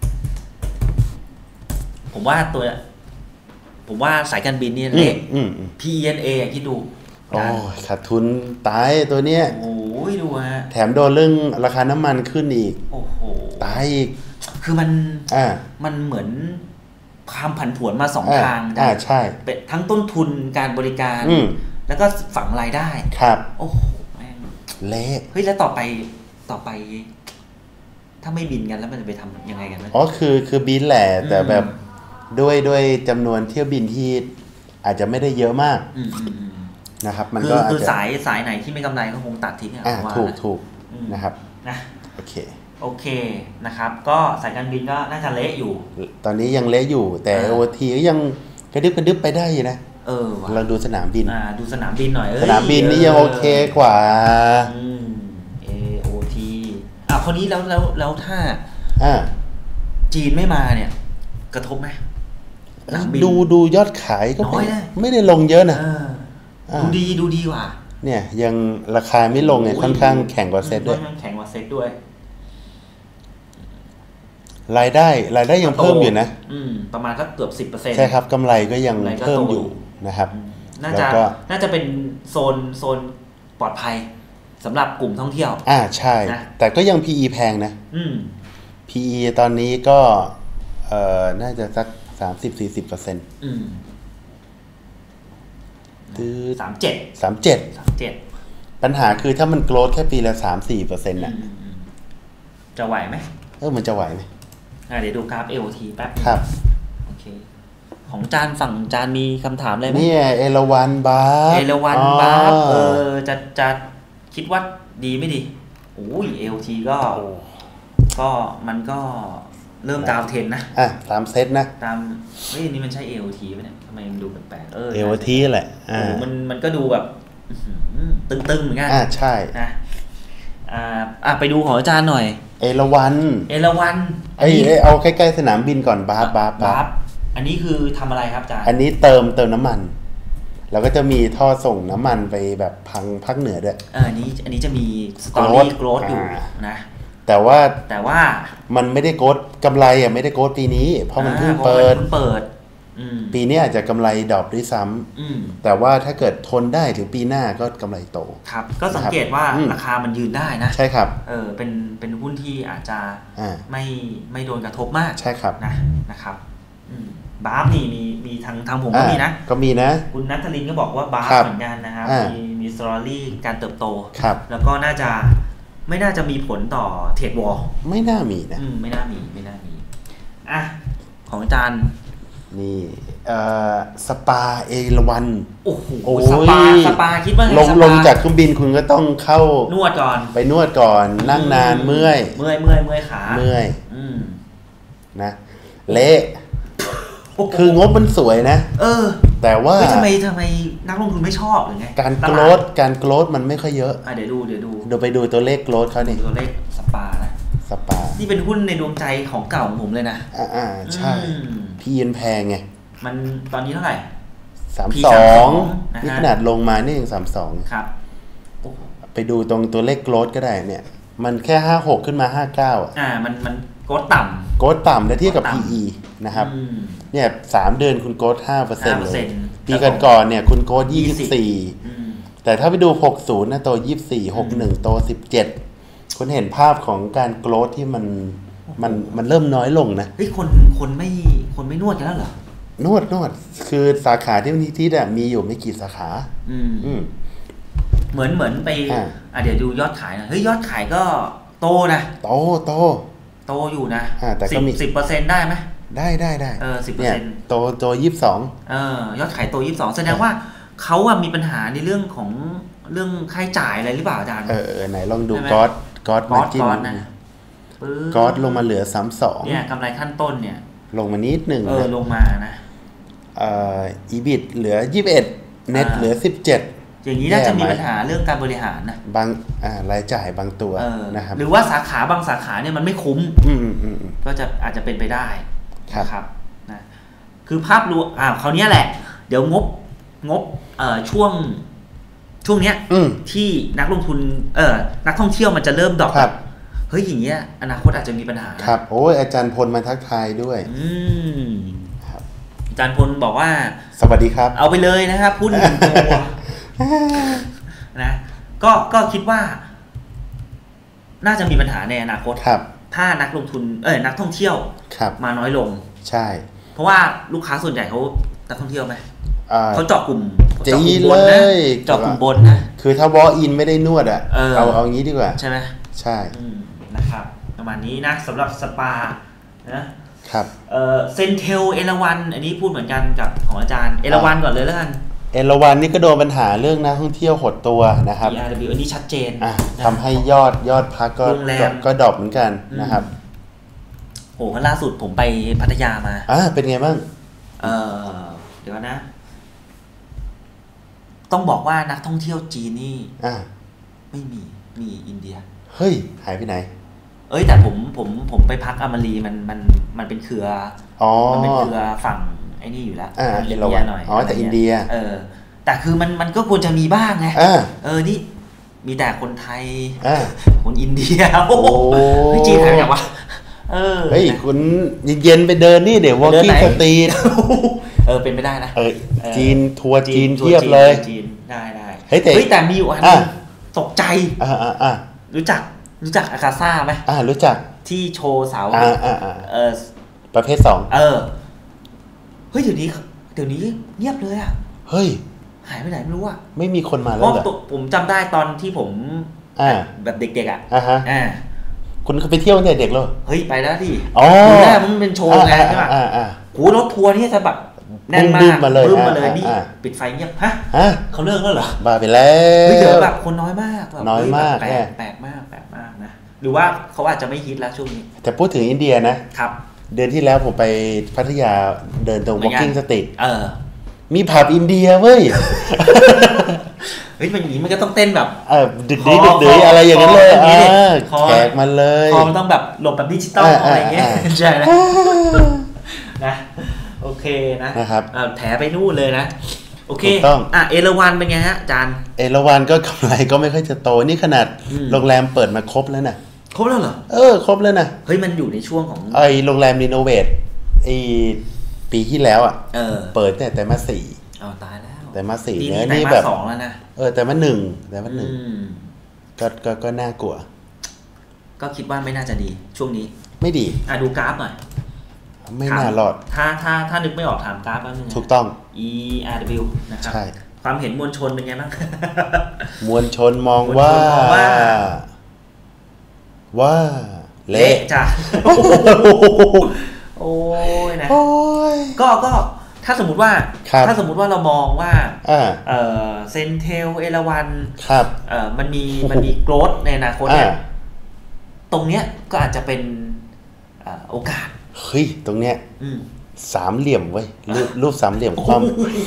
ผมว่าสายการบินนี่เละ PNA คิดดูขาดทุนตายตัวเนี้ยโอ้ยดูฮะแถมโดนเรื่องราคาน้ำมันขึ้นอีกโอ้โหตายอีกคือมันเหมือนความผันผวนมา2 ทางใช่เป็นทั้งต้นทุนการบริการแล้วก็ฝั่งรายได้ครับโอ้โหแม่งเละเฮ้ยแล้วต่อไปถ้าไม่บินกันแล้วมันจะไปทำยังไงกันคือบินแหละแต่แบบด้วยจำนวนเที่ยวบินที่อาจจะไม่ได้เยอะมากนะครับมันก็คือสายไหนที่ไม่กำไรก็คงตัดทิ้งถูกนะครับนะโอเคนะครับก็สายการบินก็น่าจะเละอยู่ตอนนี้ยังเละอยู่แต่ OT ก็ยังกระดึบไปได้อยู่นะเราดูสนามบินดูสนามบินหน่อยสนามบินนี่ยังโอเคกว่า OT คนนี้แล้วถ้าจีนไม่มาเนี่ยกระทบไหมดูยอดขายก็ไม่ได้ลงเยอะนะดูดีกว่าเนี่ยยังราคาไม่ลงไงค่อนข้างแข่งกว่าเซ็ตด้วยรายได้ยังเพิ่มอยู่นะประมาณสักเกือบ 10% ใช่ครับกำไรก็ยังเพิ่มอยู่นะครับน่าจะเป็นโซนปลอดภัยสำหรับกลุ่มท่องเที่ยวใช่แต่ก็ยัง PE แพงนะPE ตอนนี้ก็น่าจะสัก30-40% 37 ปัญหาคือถ้ามันโกรธแค่ปีละ 3-4% น่ะจะไหวไหมมันจะไหวไหมเดี๋ยวดูกราฟ AOT แป๊บครับโอเคของฝั่งจานมีคำถามอะไรไหมนี่เอราวันบาฟจะคิดว่าดีไม่ดีAOT ก็มันก็เริ่มดาวเทนนะตามเซตนะนี่มันใช่ AOT ป่ะเนี่ยทำไมมันดูแปลก AOT แหละมันก็ดูแบบตึงๆเหมือนกันใช่นะไปดูของอาจารย์หน่อยเอราวันเอาใกล้ๆสนามบินก่อนบาฟอันนี้คือทำอะไรครับอาจารย์อันนี้เติมน้ำมันแล้วก็จะมีท่อส่งน้ำมันไปแบบภาคเหนือด้วยอันนี้จะมีสตอรี่โกรธอยู่นะแต่ว่ามันไม่ได้โกรธกำไรไม่ได้โกรธปีนี้เพราะมันเพิ่งเปิดปีนี้อาจจะกำไรดรอปด้วยซ้ำแต่ว่าถ้าเกิดทนได้ถึงปีหน้าก็กำไรโตครับก็สังเกตว่าราคามันยืนได้นะใช่ครับเป็นหุ้นที่อาจจะไม่โดนกระทบมากใช่ครับนะครับบาฟนี่มีทางผมก็มีนะคุณณัฐลินก็บอกว่าบาฟเหมือนกันนะครับมีสตอรี่การเติบโตแล้วก็ไม่น่าจะมีผลต่อเทรดวอลไม่น่ามีนะไม่น่ามีของอาจารย์นี่สปาเอราวันโอ้โหสปาคิดว่าลงจากเครื่องบินคุณก็ต้องเข้านวดก่อนไปนวดก่อนนั่งนานเมื่อยขานะเละคืองบมันสวยนะแต่ว่าทำไมนักลงทุนไม่ชอบหรือไงการโกรธมันไม่ค่อยเยอะเดี๋ยวดูไปดูตัวเลขโกรธเขานี่ตัวเลขสปานะนี่เป็นหุ้นในดวงใจของเก่าของผมเลยนะใช่พี่ยันแพงไงมันตอนนี้เท่าไหร่ 32นี่ขนาดลงมานี่ยัง32 ครับไปดูตรงตัวเลขโกรธก็ได้เนี่ยมันแค่56ขึ้นมา59 มันโกรธต่ำโกรธต่ำและเทียบกับ PE นะครับเนี่ย3เดือนคุณโกรธ 5% เลยปีก่อนๆเนี่ยคุณโกรธ24แต่ถ้าไปดู60นะโต24 61โต17คุณเห็นภาพของการโกรธที่มันเริ่มน้อยลงนะเฮ้ยคนไม่นวดกันแล้วเหรอนวดคือสาขาที่มีอยู่ไม่กี่สาขาเหมือนไปเดี๋ยวดูยอดขายนะเฮ้ยยอดขายก็โตนะโตอยู่นะแต่ก็มี 10% ได้ไหมได้10%โต 22ยอดขายโต22แสดงว่าเขามีปัญหาในเรื่องของเรื่องค่าใช้จ่ายอะไรหรือเปล่าอาจารย์ไหนลองดูก๊อตมาจิ้มก๊อตลงมาเหลือ32 เนี่ยกำไรขั้นต้นเนี่ยลงมานิดหนึ่งลงมานะ EBIT เหลือ21 Net เหลือ17 อย่างนี้น่าจะมีปัญหาเรื่องการบริหารนะบางรายจ่ายบางตัวนะครับหรือว่าสาขาบางสาขาเนี่ยมันไม่คุ้มก็อาจจะเป็นไปได้ครับนะคือภาพรวมคราวนี้แหละเดี๋ยวงบช่วงเนี้ยที่นักลงทุนนักท่องเที่ยวมันจะเริ่มดรอปเฮ้ยอย่างเงี้ยอนาคตอาจจะมีปัญหาครับโอ้ยอาจารย์พลมาทักทายด้วยครับอาจารย์พลบอกว่าสวัสดีครับเอาไปเลยนะครับหุ้นตัวนะก็คิดว่าน่าจะมีปัญหาในอนาคตถ้านักลงทุนนักท่องเที่ยวมาน้อยลงใช่เพราะว่าลูกค้าส่วนใหญ่เขานักท่องเที่ยวไหมเขาเจาะกลุ่มบนนะเจาะกลุ่มบนนะคือถ้าวอล์กอินไม่ได้นวดเอางี้ดีกว่าใช่ไหมใช่นะครับประมาณนี้นะสำหรับสปานะครับเซนเทลเอราวันอันนี้พูดเหมือนกันกับของอาจารย์เอราวันก่อนเลยแล้วกันเอราวันนี่ก็โดนปัญหาเรื่องนักท่องเที่ยวหดตัวนะครับ ERW อันนี้ชัดเจนทำให้ยอดพักก็ดรอปเหมือนกันนะครับโอ้ล่าสุดผมไปพัทยามาเป็นไงบ้างเดี๋ยวนะต้องบอกว่านักท่องเที่ยวจีนนี่ไม่มีอินเดียเฮ้ยหายไปไหนแต่ผมไปพักอเมรีมันเป็นเครือมันเป็นเครือฝั่งไอ้นี่อยู่แล้วอินเดียหน่อยแต่อินเดียแต่คือมันก็ควรจะมีบ้างไงนี่มีแต่คนไทยคนอินเดียโอ้ยจีนหายไปไหนวะเฮ้ยคุณเย็นไปเดินนี่เดี๋ยว walking street เป็นไม่ได้นะจีนทัวร์จีนเทียบเลยจีนได้เฮ้ยแต่มีอยู่อันนึงตกใจรู้จักอากาซ่าไหมรู้จักที่โชว์เสาประเภท2 เฮ้ยเดี๋ยวนี้เงียบเลยเฮ้ยหายไปไหนไม่รู้ไม่มีคนมาแล้วเหรอผมจำได้ตอนที่ผมแบบเด็กๆคุณไปเที่ยวตั้งแต่เด็กเลยเฮ้ยไปแล้วดิแรกมันเป็นโชว์ไงใช่ป่ะโหรถทัวร์นี่จะแบบแน่นมากบึ้มมาเลยนี่ปิดไฟเงียบเขาเลิกแล้วเหรอบ้าไปแล้วเดี๋ยวแบบคนน้อยมากน้อยมากแปลกมากนะหรือว่าเขาอาจจะไม่ฮิตแล้วช่วงนี้แต่พูดถึงอินเดียนะครับเดือนที่แล้วผมไปพัทยาเดินตรง walking street มีผับอินเดียเว้ยเฮ้ยมันอย่างนี้มันก็ต้องเต้นแบบดึกอะไรอย่างนั้นเลยแขกมันเลยคอมันต้องแบบหลบแบบดิจิตอลอะไรเงี้ยใช่นะโอเคนะครับแถไปนู่นเลยนะโอเคเอราวัณเป็นไงฮะอาจารย์เอราวัณก็กำไรก็ไม่ค่อยจะโตนี่ขนาดโรงแรมเปิดมาครบแล้วนะครบแล้วเหรอครบแล้วนะเฮ้ยมันอยู่ในช่วงของโรงแรมรีโนเวทปีที่แล้วเปิดแต่มา4 ตายแล้วแต่มา4เนี่ยนี่แบบ 2แล้วนะแต่มา1ก็น่ากลัวก็คิดว่าไม่น่าจะดีช่วงนี้ไม่ดีดูกราฟหน่อยไม่น่ารอดถ้านึกไม่ออกถามกราฟแป๊บนึงถูกต้อง ERW นะครับใช่ความเห็นมวลชนเป็นไงบ้างมวลชนมองว่าเละจ้ะโอ้ยนะก็ถ้าสมมุติว่าเรามองว่าเซนเทลเอราวันมันมีโกรธในอนาคตเนี่ยตรงเนี้ยก็อาจจะเป็นโอกาสเฮ้ยตรงเนี้ยสามเหลี่ยมเว้ยรูปสามเหลี่ยมความ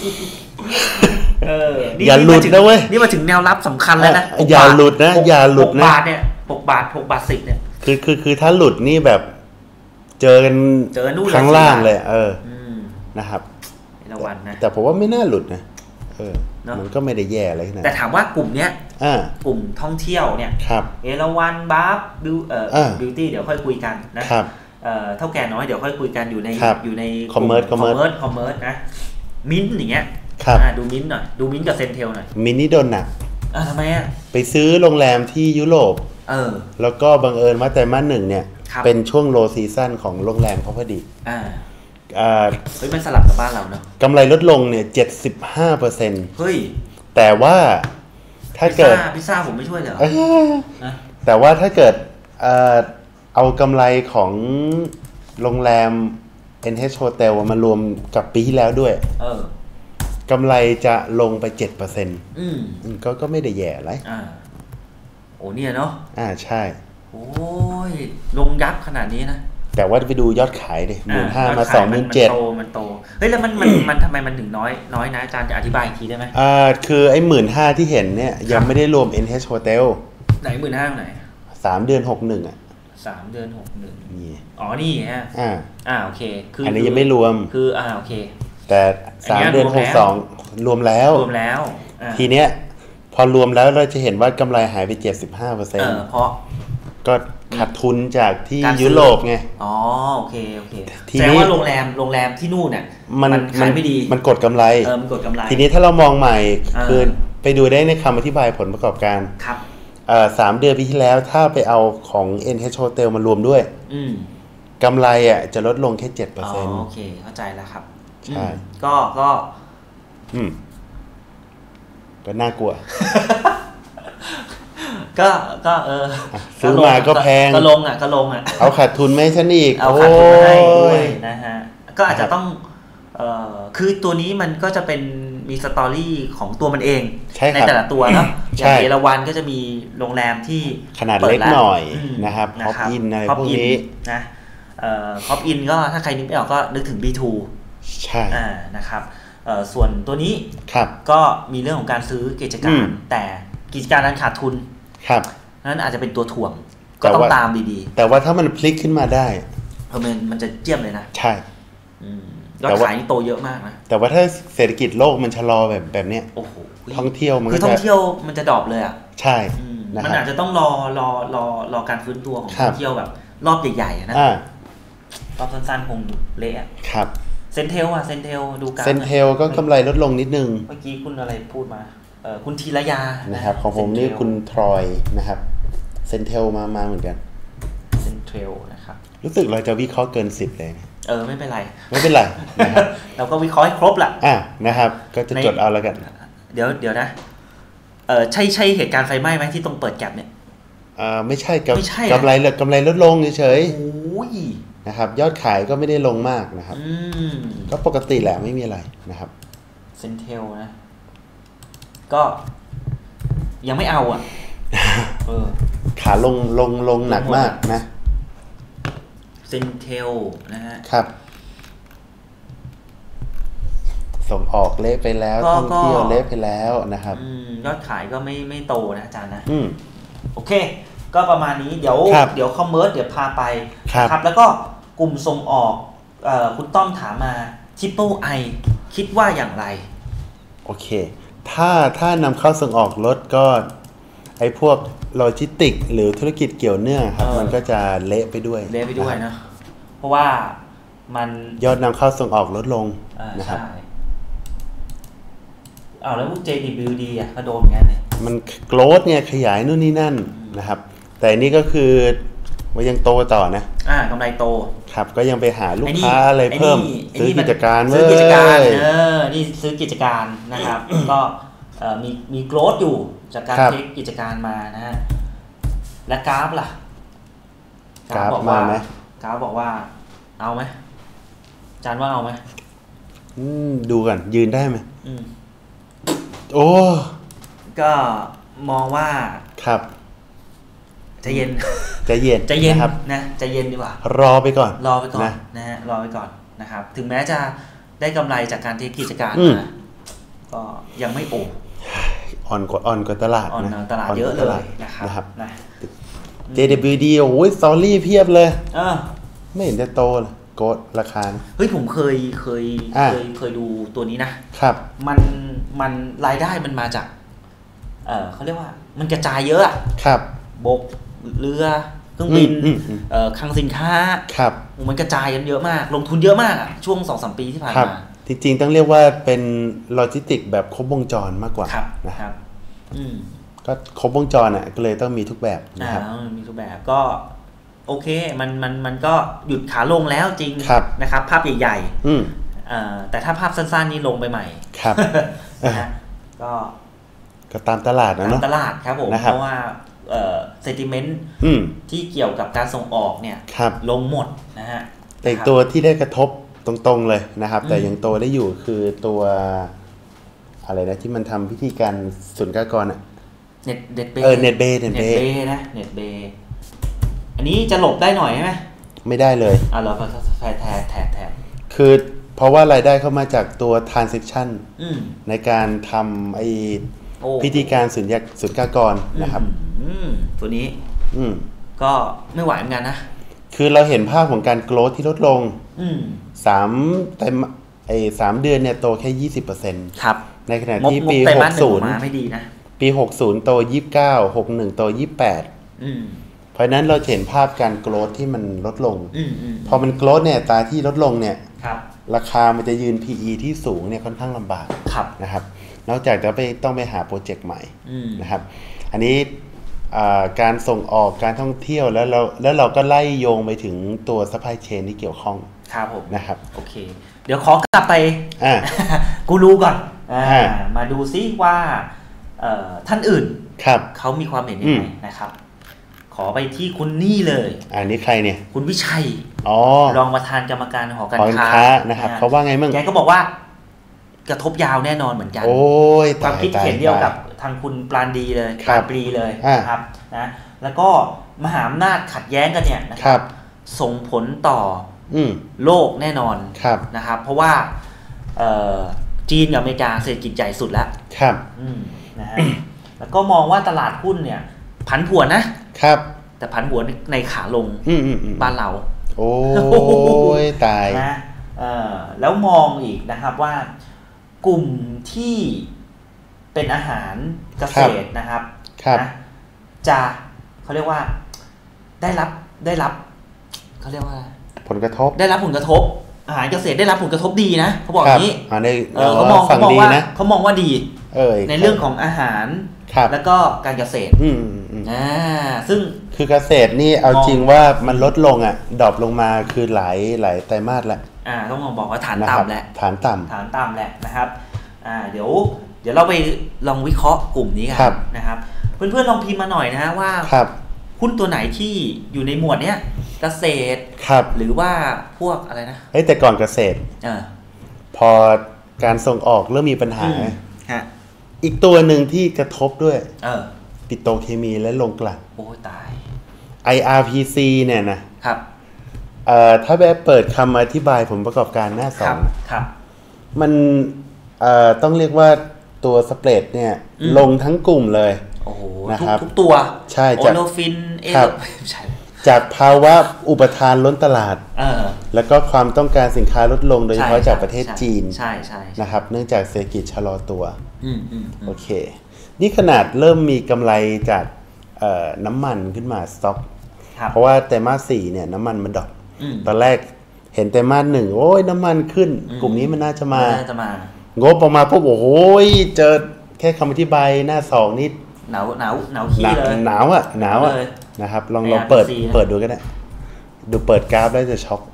อย่าหลุดนะเว้ยนี่มาถึงแนวรับสำคัญแล้วนะอย่าหลุดนะอย่าหลุดนะ 6 บาทเนี่ย6 บาท10เนี่ยคือถ้าหลุดนี่แบบเจอกันข้างล่างเลยนะครับระวังนะแต่ผมว่าไม่น่าหลุดนะมันก็ไม่ได้แย่อะไรนะแต่ถามว่ากลุ่มเนี้ยกลุ่มท่องเที่ยวเนี่ยเอราวัณบาร์บิวตี้เดี๋ยวค่อยคุยกันนะเท่าแก่น้อยเดี๋ยวค่อยคุยกันอยู่ในคอมเมอร์สนะมิ้นท์อย่างเงี้ยดูมิ้นท์หน่อยดูมิ้นท์กับเซนเทลหน่อยมิ้นท์นี่โดนหนักทำไมไปซื้อโรงแรมที่ยุโรปแล้วก็บังเอิญว่าไตรมาส 1เนี่ยเป็นช่วงโลซีซั่นของโรงแรมเขาพอดีเฮ้ยมันสลับกับบ้านเราเนาะกำไรลดลงเนี่ย 75% เฮ้ยแต่ว่าถ้าเกิดพิซซ่าผมไม่ช่วยเหรอแต่ว่าถ้าเกิดเอากำไรของโรงแรม NH Hotel มารวมกับปีที่แล้วด้วยกำไรจะลงไป 7% ก็ไม่ได้แย่อะไรโอ้เนี่ยเนาะใช่โอ้ยลงยับขนาดนี้นะแต่ว่าไปดูยอดขายดิ 15,000 มา 27,000 มันโตเฮ้ยแล้วมันทำไมมันถึงน้อยนะอาจารย์จะอธิบายอีกทีได้ไหมคือไอ้ 15,000 ที่เห็นเนี่ยยังไม่ได้รวม NH Hotel ไหน 15,000 ไหน 3 เดือน 61อ่ะ 3 เดือน 61นี่นี่ฮะโอเคคืออันนี้ยังไม่รวมคือโอเคแต่3 เดือน 62รวมแล้วทีเนี้ยพอรวมแล้วเราจะเห็นว่ากำไรหายไป 75% เพราะก็ขาดทุนจากที่ยุโรปไงโอเคแสดงว่าโรงแรมที่นู่นเนี่ยมันขายไม่ดีมันกดกำไรมันกดกำไรทีนี้ถ้าเรามองใหม่คือไปดูได้ในคำอธิบายผลประกอบการครับ 3 เดือนปีที่แล้วถ้าไปเอาของ NH Hotel มารวมด้วยกำไรจะลดลงแค่ 7% โอเคเข้าใจแล้วครับใช่ก็น่ากลัวก็ซื้อมาก็แพงก็ลงเอาขาดทุนไม่ฉันอีกเอาขาดทุนมาให้ด้วยนะฮะก็อาจจะต้องคือตัวนี้มันก็จะเป็นมีสตอรี่ของตัวมันเองในแต่ละตัวเนาะอย่างเอราวัณก็จะมีโรงแรมที่ขนาดเล็กหน่อยนะครับพ็อปอินอะไรพวกนี้นะพ็อปอินก็ถ้าใครนึกไม่ออกก็นึกถึง B2 ใช่นะครับส่วนตัวนี้ก็มีเรื่องของการซื้อกิจการแต่กิจการนั้นขาดทุนนั้นอาจจะเป็นตัวถ่วงก็ต้องตามดีๆแต่ว่าถ้ามันพลิกขึ้นมาได้มันจะเจียมเลยนะใช่ยอดขายนี่โตเยอะมากนะแต่ว่าถ้าเศรษฐกิจโลกมันชะลอแบบเนี้ยท่องเที่ยวมันคือท่องเที่ยวมันจะดรอปเลยใช่มันอาจจะต้องรอการฟื้นตัวของท่องเที่ยวแบบรอบใหญ่ๆนะรอบสั้นๆคงเละครับเซนเทลดูการเซนเทลก็กำไรลดลงนิดนึงเมื่อกี้คุณอะไรพูดมาคุณธีรยานะครับของผมนี่คุณทรอยนะครับเซนเทลมาเหมือนกันเซนเทลนะครับรู้สึกเราจะวิเคราะห์เกิน10เลยไม่เป็นไรนะครับเราก็วิเคราะห์ให้ครบแหละนะครับก็จะจดเอาแล้วกันเดี๋ยวนะใช่เหตุการณ์ไฟไหม้ไหมที่ตรงเปิดแก็บเนี่ยไม่ใช่กำไรลดลงเฉยๆนะครับยอดขายก็ไม่ได้ลงมากนะครับก็ปกติแหละไม่มีอะไรนะครับเซนเทลนะก็ยังไม่เอาขาลงหนักมากนะเซนเทลนะฮะครับส่งออกเละไปแล้วท่องเที่ยวเละไปแล้วนะครับยอดขายก็ไม่โตนะอาจารย์นะโอเคก็ประมาณนี้เดี๋ยวคอมเมอร์สเดี๋ยวพาไปครับแล้วก็กลุ่มส่งออกคุณต้อมถามมาTriple Iคิดว่าอย่างไรโอเคถ้านำเข้าส่งออกลดก็ไอ้พวกโลจิสติกหรือธุรกิจเกี่ยวเนื่องครับมันก็จะเละไปด้วยนะเพราะว่ามันยอดนำเข้าส่งออกลดลงนะครับแล้วพวก JWD ก็โดนงั้นเนี่ยมันโกรธเนี่ยขยายนู่นนี่นั่นนะครับแต่นี่ก็คือว่ายังโตต่อนะกำไรโตครับก็ยังไปหาลูกค้าอะไรเพิ่มซื้อกิจการนี่ซื้อกิจการนะครับก็มีโกรธอยู่จากการเทคกิจการมานะฮะและกราฟล่ะกราฟบอกว่าเอาไหมจานว่าเอาไหมดูกันยืนได้ไหมโอ้ก็มองว่าครับใจเย็นครับนะใจเย็นดีกว่ารอไปก่อนนะฮะรอไปก่อนนะครับถึงแม้จะได้กำไรจากการเทคกิจการมาก็ยังไม่อ่อนกว่าตลาดตลาดเยอะเลยนะครับ JWD โอ้ยสตอรี่เพียบเลยไม่เห็นจะโตเลยโกดราคาเฮ้ยผมเคยดูตัวนี้นะครับมันรายได้มันมาจากเขาเรียกว่ามันกระจายเยอะครับบกเรือเครื่องบินคลังสินค้าครับมันกระจายกันเยอะมากลงทุนเยอะมากช่วง 2-3 ปีที่ผ่านมาจริงๆต้องเรียกว่าเป็นโลจิสติกแบบครบวงจรมากกว่านะครับก็ครบวงจรก็เลยต้องมีทุกแบบนะครับมีทุกแบบก็โอเคมันก็หยุดขาลงแล้วจริงนะครับภาพใหญ่ๆแต่ถ้าภาพสั้นๆนี้ลงไปใหม่ครับนะก็ตามตลาดนะเนาะตามตลาดครับผมเพราะว่าเซนติเมนต์ที่เกี่ยวกับการส่งออกเนี่ยลงหมดนะฮะแต่ตัวที่ได้กระทบตรงๆเลยนะครับแต่ยังโตได้อยู่คือตัวอะไรนะที่มันทำพิธีการศุลกากรเน็ตเบเน็ตเบย์นะเน็ตเบย์อันนี้จะหลบได้หน่อยใช่ไหมไม่ได้เลยเราแถบคือเพราะว่ารายได้เข้ามาจากตัว transaction ในการทำไอพิธีการศุลกากรนะครับตัวนี้ก็ไม่ไหวเหมือนกันนะคือเราเห็นภาพของการโกรธที่ลดลง3 เดือนเนี่ยโตแค่ 20% ครับในขณะที่ปี 60ไม่ดีนะปี60โต29 61โต28เพราะนั้นเราเห็นภาพการโกรธที่มันลดลงพอมันโกรธเนี่ยตาที่ลดลงเนี่ยราคามันจะยืน PE ที่สูงเนี่ยค่อนข้างลำบากนะครับนอกจากจะต้องไปหาโปรเจกต์ใหม่นะครับอันนี้การส่งออกการท่องเที่ยวแล้วเราก็ไล่โยงไปถึงตัวซัพพลายเชนที่เกี่ยวข้องครับผมนะครับโอเคเดี๋ยวขอกลับไปกูรูก่อนมาดูซิว่าท่านอื่นเขามีความเห็นยังไงนะครับขอไปที่คุณนี่เลยอันนี้ใครเนี่ยคุณวิชัยรองประธานกรรมการหอการค้านะครับเขาว่าไงมั่งแกก็บอกว่ากระทบยาวแน่นอนเหมือนกันความคิดเห็นเดียวกับทางคุณปราณดีเลยปราณปรีเลยนะครับนะแล้วก็มหาอำนาจขัดแย้งกันเนี่ยนะครับส่งผลต่อโลกแน่นอนนะครับเพราะว่าจีนกับอเมริกาเศรษฐกิจใหญ่สุดแล้วนะฮะแล้วก็มองว่าตลาดหุ้นเนี่ยผันผวนนะครับแต่ผันผวนในขาลงบ้านเราโอ้ยตายนะแล้วมองอีกนะครับว่ากลุ่มที่เป็นอาหารเกษตรนะครับนะจะเขาเรียกว่าได้รับเขาเรียกว่าผลกระทบได้รับผลกระทบอาหารเกษตรได้รับผลกระทบดีนะเขาบอกอย่างนี้เขามองว่าดีในเรื่องของอาหารแล้วก็การเกษตรซึ่งคือเกษตรนี่เอาจริงว่ามันลดลงดรอปลงมาคือหลายไตรมาสแล้วต้องบอกว่าฐานต่ำแหละฐานต่ำแหละนะครับเดี๋ยวเราไปลองวิเคราะห์กลุ่มนี้กันนะครับเพื่อนๆลองพิมพ์มาหน่อยนะฮะว่าหุ้นตัวไหนที่อยู่ในหมวดเนี้ยเกษตรหรือว่าพวกอะไรนะแต่ก่อนเกษตรพอการส่งออกเริ่มมีปัญหาอีกตัวหนึ่งที่กระทบด้วยปิโตรเคมีและโรงกลั่นโอ้ตาย IRPC เนี่ยนะครับถ้าแบบเปิดคำอธิบายผลประกอบการหน้า2มันต้องเรียกว่าตัวสเปรดเนี่ยลงทั้งกลุ่มเลยนะครับทุกตัวใช่จากโอโลฟินจากภาวะอุปทานล้นตลาดแล้วก็ความต้องการสินค้าลดลงโดยเฉพาะจากประเทศจีนนะครับเนื่องจากเศรษฐกิจชะลอตัวโอเคนี่ขนาดเริ่มมีกำไรจากน้ำมันขึ้นมาสต็อกเพราะว่าไตรมาส 4เนี่ยน้ำมันมันดรอปตอนแรกเห็นไตรมาส 1โอ้ยน้ำมันขึ้นกลุ่มนี้มันน่าจะมางบออกมาปุ๊บโอ้โหเจอแค่คำอธิบายหน้า2นี่หนาวขี้เลยหนาวนะครับลองเปิดดูก็ได้ดูเปิดกราฟแล้วจะช็อก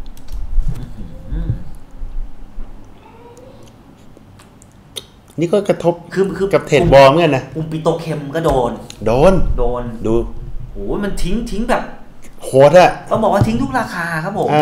นี่ก็กระทบคือกับเทรดบอลเหมือนกันนะกลุ่มปิโตรเคมก็โดนดูโอ้ยมันทิ้งแบบโหดต้องบอกว่าทิ้งทุกราคาครับผม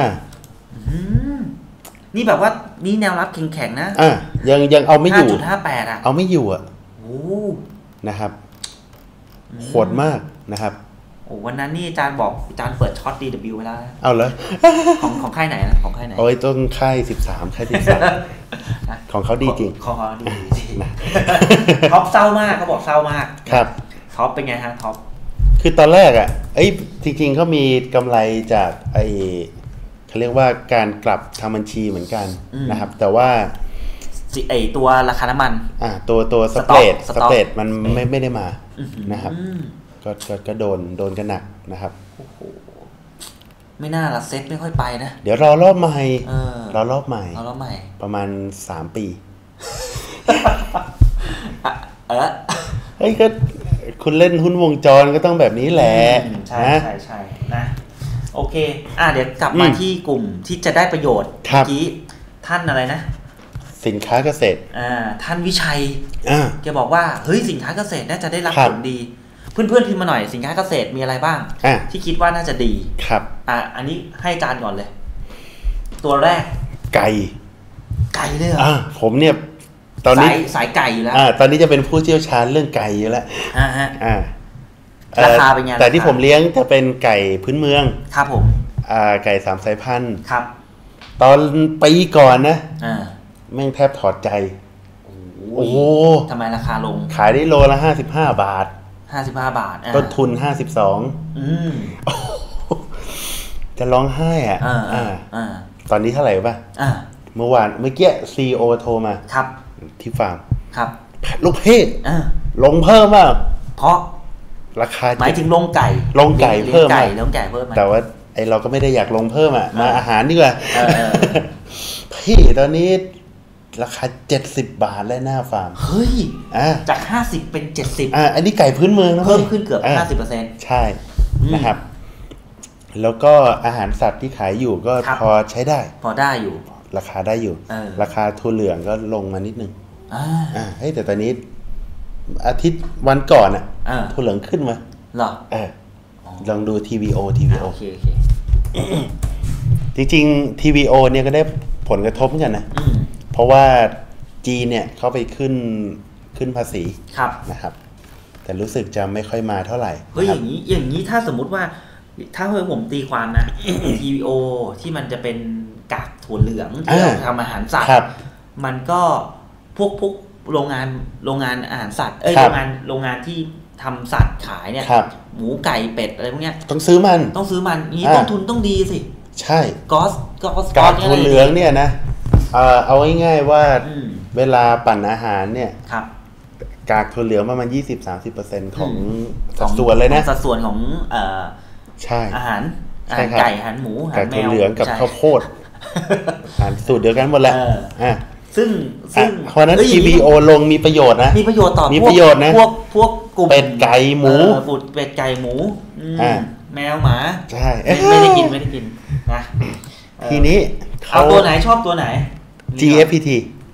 นี่แบบว่านี่แนวรับแข็งๆนะยังเอาไม่อยู่ 5.58 เอาไม่อยู่นะครับโหดมากนะครับโอ้วันนั้นนี่อาจารย์บอกอาจารย์เปิดช็อต DW ไว้แล้วเอาเลยของค่ายไหนนะของค่ายไหนโอ้ยต้องค่าย13ค่าย13ของเขาดีจริงของเขาดีจริงท็อปเศร้ามากเขาบอกเศร้ามากครับท็อปเป็นไงฮะท็อปคือตอนแรกจริงๆเขามีกำไรจากเขาเรียกว่าการกลับทำบัญชีเหมือนกันนะครับแต่ว่าไอตัวราคาน้ำมันตัวสเตทมันไม่ได้มานะครับก็โดนกันหนักนะครับไม่น่าละเซ็ตไม่ค่อยไปนะเดี๋ยวรอรอบใหม่รอบใหม่ประมาณ3 ปีเฮ้ยก็คุณเล่นหุ้นวงจรก็ต้องแบบนี้แหละใช่นะโอเคเดี๋ยวกลับมาที่กลุ่มที่จะได้ประโยชน์เมื่อกี้ท่านอะไรนะสินค้าเกษตรท่านวิชัยแกบอกว่าเฮ้ยสินค้าเกษตรน่าจะได้รับผลดีเพื่อนๆพิมพ์มาหน่อยสินค้าเกษตรมีอะไรบ้างที่คิดว่าน่าจะดีครับอันนี้ให้อาจารย์ก่อนเลยตัวแรกไก่เลยเหรอผมเนี่ยตอนนี้สายไก่อยู่แล้วตอนนี้จะเป็นผู้เชี่ยวชาญเรื่องไก่อยู่แล้วราคาเป็นไงแต่ที่ผมเลี้ยงจะเป็นไก่พื้นเมืองครับผมไก่3 สายพันธุ์ครับตอนปีก่อนนะแม่งแทบถอดใจโอ้ทำไมราคาลงขายได้โลละ55 บาทต้นทุน52จะร้องไห้ตอนนี้เท่าไหร่ป่ะเมื่อกี้CEO โทรมาครับที่ฟาร์มครับลูกเพศลงเพิ่มมากเพราะราคาหมายถึงลงไก่เพิ่มแต่ว่าไอเราก็ไม่ได้อยากลงเพิ่มมาอาหารดีกว่าพี่ตอนนี้ราคา70 บาทแล้วหน้าฟาร์มเฮ้ยจาก50เป็น70 อันนี้ไก่พื้นเมืองนะเพิ่มขึ้นเกือบ50% ใช่นะครับแล้วก็อาหารสัตว์ที่ขายอยู่ก็พอใช้ได้พอได้อยู่ราคาได้อยู่ราคาถั่วเหลืองก็ลงมานิดนึงเฮ้ยแต่ตอนนี้อาทิตย์วันก่อนถั่วเหลืองขึ้นมาเหรอลองดู TVO โอเคจริงๆ TVO เนี่ยก็ได้ผลกระทบเหมือนกันนะเพราะว่าจีนเนี่ยเขาไปขึ้นภาษีนะครับแต่รู้สึกจะไม่ค่อยมาเท่าไหร่เฮ้ยอย่างนี้ถ้าสมมุติว่าถ้าผมตีความนะ TVO ที่มันจะเป็นกากถั่วเหลืองที่เราทำอาหารสัตว์มันก็พวกโรงงานอาหารสัตว์โรงงานที่ทำสัตว์ขายเนี่ยหมูไก่เป็ดอะไรพวกเนี้ยต้องซื้อมันนี้ต้นทุนต้องดีสิใช่กากถั่วเหลืองเนี่ยนะเอาง่ายๆว่าเวลาปั่นอาหารเนี่ยกากถั่วเหลืองประมาณ 20-30% ของสัดส่วนเลยนะสัดส่วนของใช่อาหารไก่อาหารหมูอาหารแมวถั่วเหลืองกับข้าวโพดอาหารสูตรเดียวกันหมดแหละซึ่งเพราะนั้น TVO ลงมีประโยชน์นะมีประโยชน์ต่อพวกกลุ่มเป็ดไก่หมูเป็ดไก่หมูแมวหมาใช่ไม่ได้กินนะทีนี้เอาตัวไหนชอบตัวไหน GFPT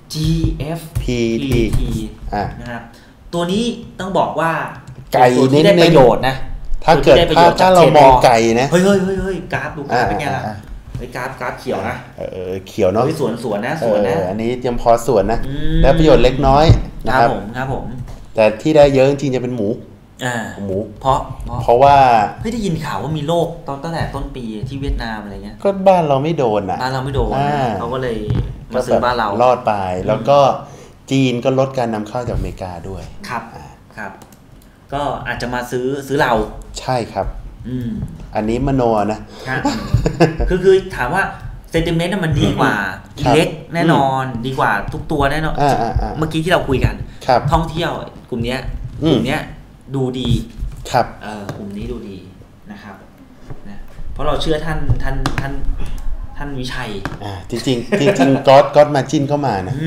นะครับตัวนี้ต้องบอกว่าไก่นี่ได้ประโยชน์นะถ้าเกิดถ้าเรามองไก่นะเฮ้ยกราฟดูกราฟเป็นไงล่ะกราฟเขียวนะเขียวเนาะสวนนะอันนี้ยังพอสวนนะแล้วประโยชน์เล็กน้อยนะครับผมแต่ที่ได้เยอะจริงๆจะเป็นหมูเพราะว่าได้ยินข่าวว่ามีโรคตั้งแต่ต้นปีที่เวียดนามอะไรเงี้ยก็บ้านเราไม่โดนบ้านเราไม่โดนเขาก็เลยมาซื้อบ้านเรารอดไปแล้วก็จีนก็ลดการนำเข้าจากอเมริกาด้วยครับก็อาจจะมาซื้อเราใช่ครับอันนี้มโนนะคือถามว่าเซนติเมนต์มันดีกว่าเล็กแน่นอนดีกว่าทุกตัวแน่นอนเมื่อกี้ที่เราคุยกันท่องเที่ยวกลุ่มนี้ดูดีครับกลุ่มนี้ดูดีนะครับนะเพราะเราเชื่อท่านวิชัยจริงก๊อตมาจิ้นเข้ามานะ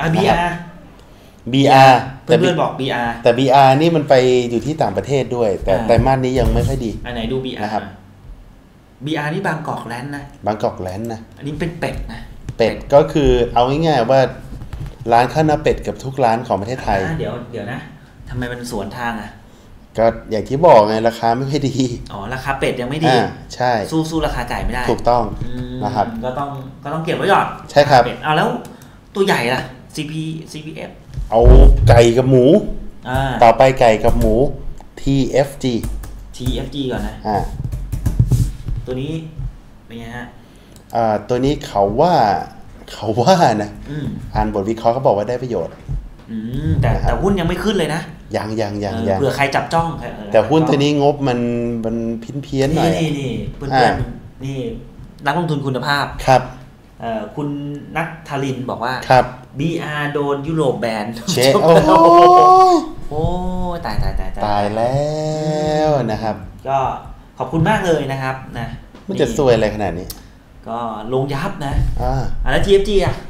BR เพื่อนบอก BR แต่ BR นี่มันไปอยู่ที่ต่างประเทศด้วยแต่มาสนี้ยังไม่ค่อยดีอันไหนดู BR นะครับ BR นี่บางกอกแลนด์นะบางกอกแลนด์นะอันนี้เป็นเป็ดนะเป็ดก็คือเอาง่ายๆว่าร้านข้าวหน้าเป็ดกับทุกร้านของประเทศไทยเดี๋ยวนะทำไมมันสวนทางก็อย่างที่บอกไงราคาไม่ค่อยดีราคาเป็ดยังไม่ดีใช่สู้ราคาไก่ไม่ได้ถูกต้องนะครับก็ต้องเก็บไว้ก่อนใช่ครับแล้วตัวใหญ่ล่ะ CPF เอาไก่กับหมูต่อไปไก่กับหมู TFG ก่อนนะตัวนี้เป็นไงฮะตัวนี้เขาว่านะอ่านบทวิเคราะห์เขาบอกว่าได้ประโยชน์แต่หุ้นยังไม่ขึ้นเลยนะยังเผื่อใครจับจ้องแต่หุ้นตัวนี้งบมันเพี้ยนหน่อยนี่เพื่อนนี่นักลงทุนคุณภาพครับคุณนักทารินบอกว่า BR โดนยุโรปแบนเชโอ้โอ้ตายแล้วนะครับก็ขอบคุณมากเลยนะครับนะมันจะซวยอะไรขนาดนี้ก็ลงยับนะแล้ว TFG อ่ะ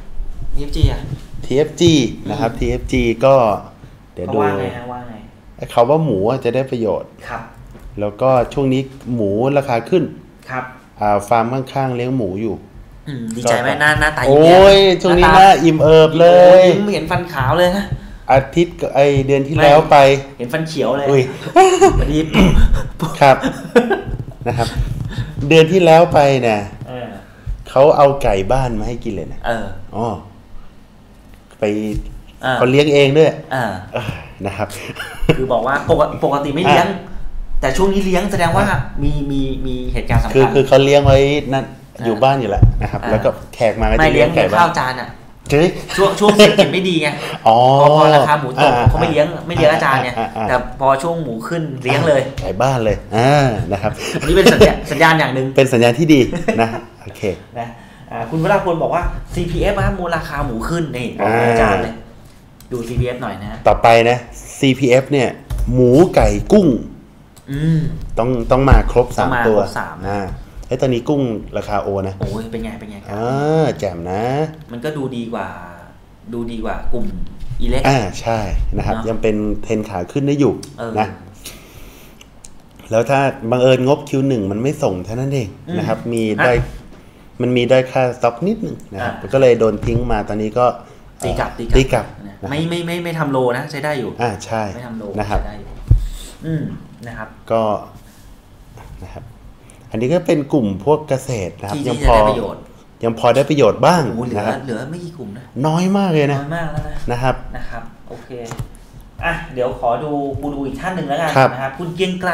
TFG นะครับ TFG ก็เดี๋ยวดูว่าไงเขาว่าหมูจะได้ประโยชน์ครับแล้วก็ช่วงนี้หมูราคาขึ้นครับฟาร์มข้างๆเลี้ยงหมูอยู่ดีใจไหมหน้าตาโอ้ยช่วงนี้หน้าอิ่มเอิบเลยเห็นฟันขาวเลยนะอาทิตย์เดือนที่แล้วไปเห็นฟันเขียวเลยวันนี้ครับนะครับเดือนที่แล้วไปเนี่ยเขาเอาไก่บ้านมาให้กินเลยนะอ๋อไปเขาเลี้ยงเองด้วยนะครับคือบอกว่าปกติไม่เลี้ยงแต่ช่วงนี้เลี้ยงแสดงว่ามีเหตุการณ์สำคัญคือเขาเลี้ยงไว้นั่นอยู่บ้านอยู่แล้วนะครับแล้วก็แขกมาก็จะเลี้ยงไก่บ้านข้าวจานอ่ะช่วงเศรษฐกิจไม่ดีไงพอราคาหมูตกเขาไม่เลี้ยงอาจารย์เนี่ยแต่พอช่วงหมูขึ้นเลี้ยงเลยไก่บ้านเลยนะครับอันนี้เป็นสัญญาณอย่างหนึ่งเป็นสัญญาณที่ดีนะโอเคนะคุณวราพลบอกว่า CPF มูลราคาหมูขึ้นนี่บอกอาจารย์เลยดู CPF หน่อยนะต่อไปนะ CPF เนี่ยหมูไก่กุ้งต้องมาครบ3ตัวตอนนี้กุ้งราคาโอนะโอ้ยเป็นไงแจ่มนะมันก็ดูดีกว่ากลุ่มอิเล็กใช่นะครับยังเป็นเทรนขาขึ้นได้อยู่นะแล้วถ้าบังเอิญงบ Q1 มันไม่ส่งเท่านั้นเองนะครับมันมีได้ค่าสต็อกนิดนึงนะครับก็เลยโดนทิ้งมาตอนนี้ก็ตีกลับไม่ทำโลนะใช้ได้อยู่ใช่ไม่ทำโลนะครับนะครับก็นะครับอันนี้ก็เป็นกลุ่มพวกเกษตรนะครับยังพอได้ประโยชน์บ้างนะครับเหลือไม่กี่กลุ่มนะน้อยมากเลยนะน้อยมากแล้วนะครับโอเคเดี๋ยวขอดูอีกท่านหนึ่งแล้วกันนะครับคุณเกียงไกร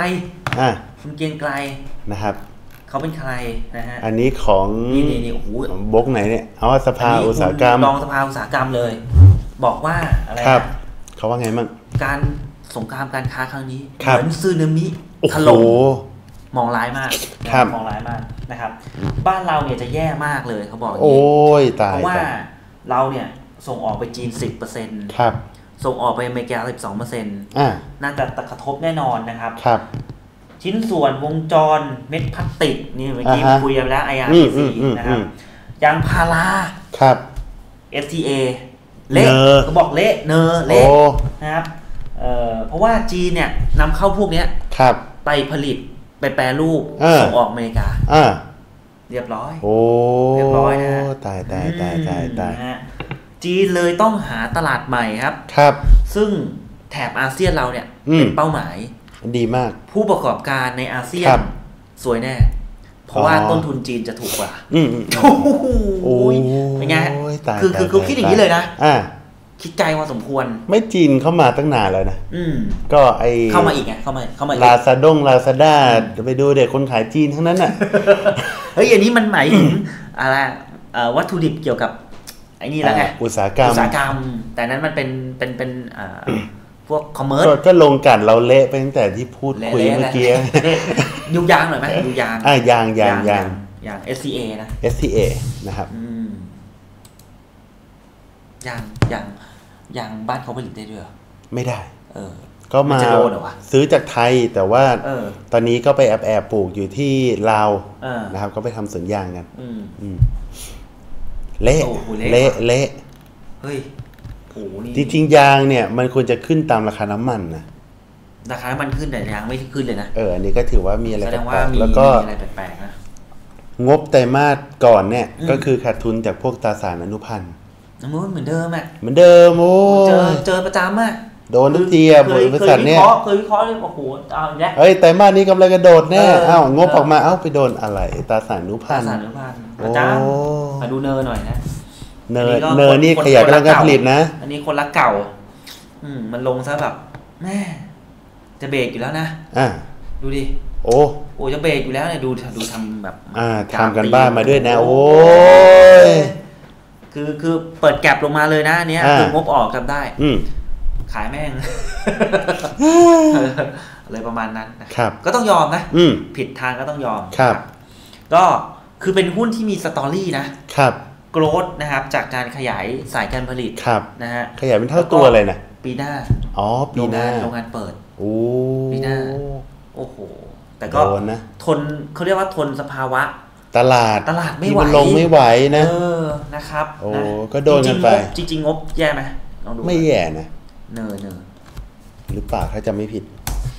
นะครับเขาเป็นใครนะฮะอันนี้ของนี่โอ้โหบกไหนเนี่ยสภาอุตสาหกรรมรองสภาอุตสาหกรรมเลยบอกว่าอะไรครับเขาว่าไงมั่งการสงครามการค้าครั้งนี้เหมือนสึนามิถล่มมองร้ายมากนะครับบ้านเราเนี่ยจะแย่มากเลยเขาบอกอย่างนี้เพราะว่าเราเนี่ยส่งออกไปจีน 10% ครับส่งออกไปอเมริกา 12% น่าจะกระทบแน่นอนนะครับชิ้นส่วนวงจรเม็ดพลาสติกนี่เมื่อกี้คุยกันแล้ว IRPC นะครับยางพาราครับ FTA เละเขาบอกเละนะครับเพราะว่าจีนเนี่ยนำเข้าพวกนี้ไปผลิตไปแปรรูปส่งออกอเมริกาเรียบร้อยเรียบร้อยนะตายจีนเลยต้องหาตลาดใหม่ครับซึ่งแถบอาเซียนเราเนี่ยเป็นเป้าหมายดีมากผู้ประกอบการในอาเซียนสวยแน่เพราะว่าต้นทุนจีนจะถูกกว่าโอ้ยเป็นไงคือคิดอย่างนี้เลยนะคิดไกลพอสมควรไม่จีนเข้ามาตั้งนานแล้วนะก็เข้ามาอีกไงเข้ามาลาซาด้าไปดูเด็กคนขายจีนทั้งนั้นน่ะเฮ้ยอันนี้มันหมายถึงอะไรวัตถุดิบเกี่ยวกับไอ้นี่แล้วไงอุตสาหกรรมแต่นั้นมันเป็นพวกคอมเมอร์สก็ลงกันเราเละไปตั้งแต่ที่พูดคุยเมื่อกี้ยุยางหน่อยไหมยุยางยาง SCA นะ SCA นะครับยางบ้านเขาผลิตได้ด้วยไม่ได้ก็มาซื้อจากไทยแต่ว่าตอนนี้ก็ไปแอบปลูกอยู่ที่ลาวนะครับก็ไปทำสวนยางกันเละเฮ้ยจริงๆยางเนี่ยมันควรจะขึ้นตามราคาน้ำมันนะราคาน้ำมันขึ้นแต่ยางไม่ขึ้นเลยนะอันนี้ก็ถือว่ามีอะไรแปลกๆแล้วก็อะไรแปลกๆนะงบไตรมาสก่อนเนี่ยก็คือขาดทุนจากพวกตราสารอนุพันธ์เหมือนเดิมเหมือนเดิมโอ้เจอประจำโดนทุกทีบริษัทเนี่ยเคยวิเคราะห์เลยโอ้โหเอาอีกแล้วไตรมาสนี้กำไรกระโดดแน่งบออกมาไปโดนอะไรตราสารอนุพันธ์ประจำมาดูเนอหน่อยนะเนอนี่ขยายกำลังการผลิตนะอันนี้คนรักเก่ามันลงซะแบบแม่จะเบรกอยู่แล้วนะดูดิโอ้จะเบรกอยู่แล้วเนี่ยดูทำแบบทำกันบ้านมาด้วยนะโอ้ยคือเปิดแก็บลงมาเลยนะเนี้ยคืองบออกจำได้ขายแม่งอะไรประมาณนั้นนะครับก็ต้องยอมนะผิดทางก็ต้องยอมครับก็คือเป็นหุ้นที่มีสตอรี่นะครับโกรธนะครับจากการขยายสายการผลิตนะฮะขยายเป็นเท่าตัวเลยนะปีหน้าปีหน้าโรงงานเปิดปีหน้าโอ้โหแต่ก็ทนเขาเรียกว่าทนสภาวะตลาดไม่ไหวลงไม่ไหวนะนะครับก็โดนกันไปจริงงบแย่ไหมลองดูไม่แย่นะเนอหรือเปล่าถ้าจำไม่ผิด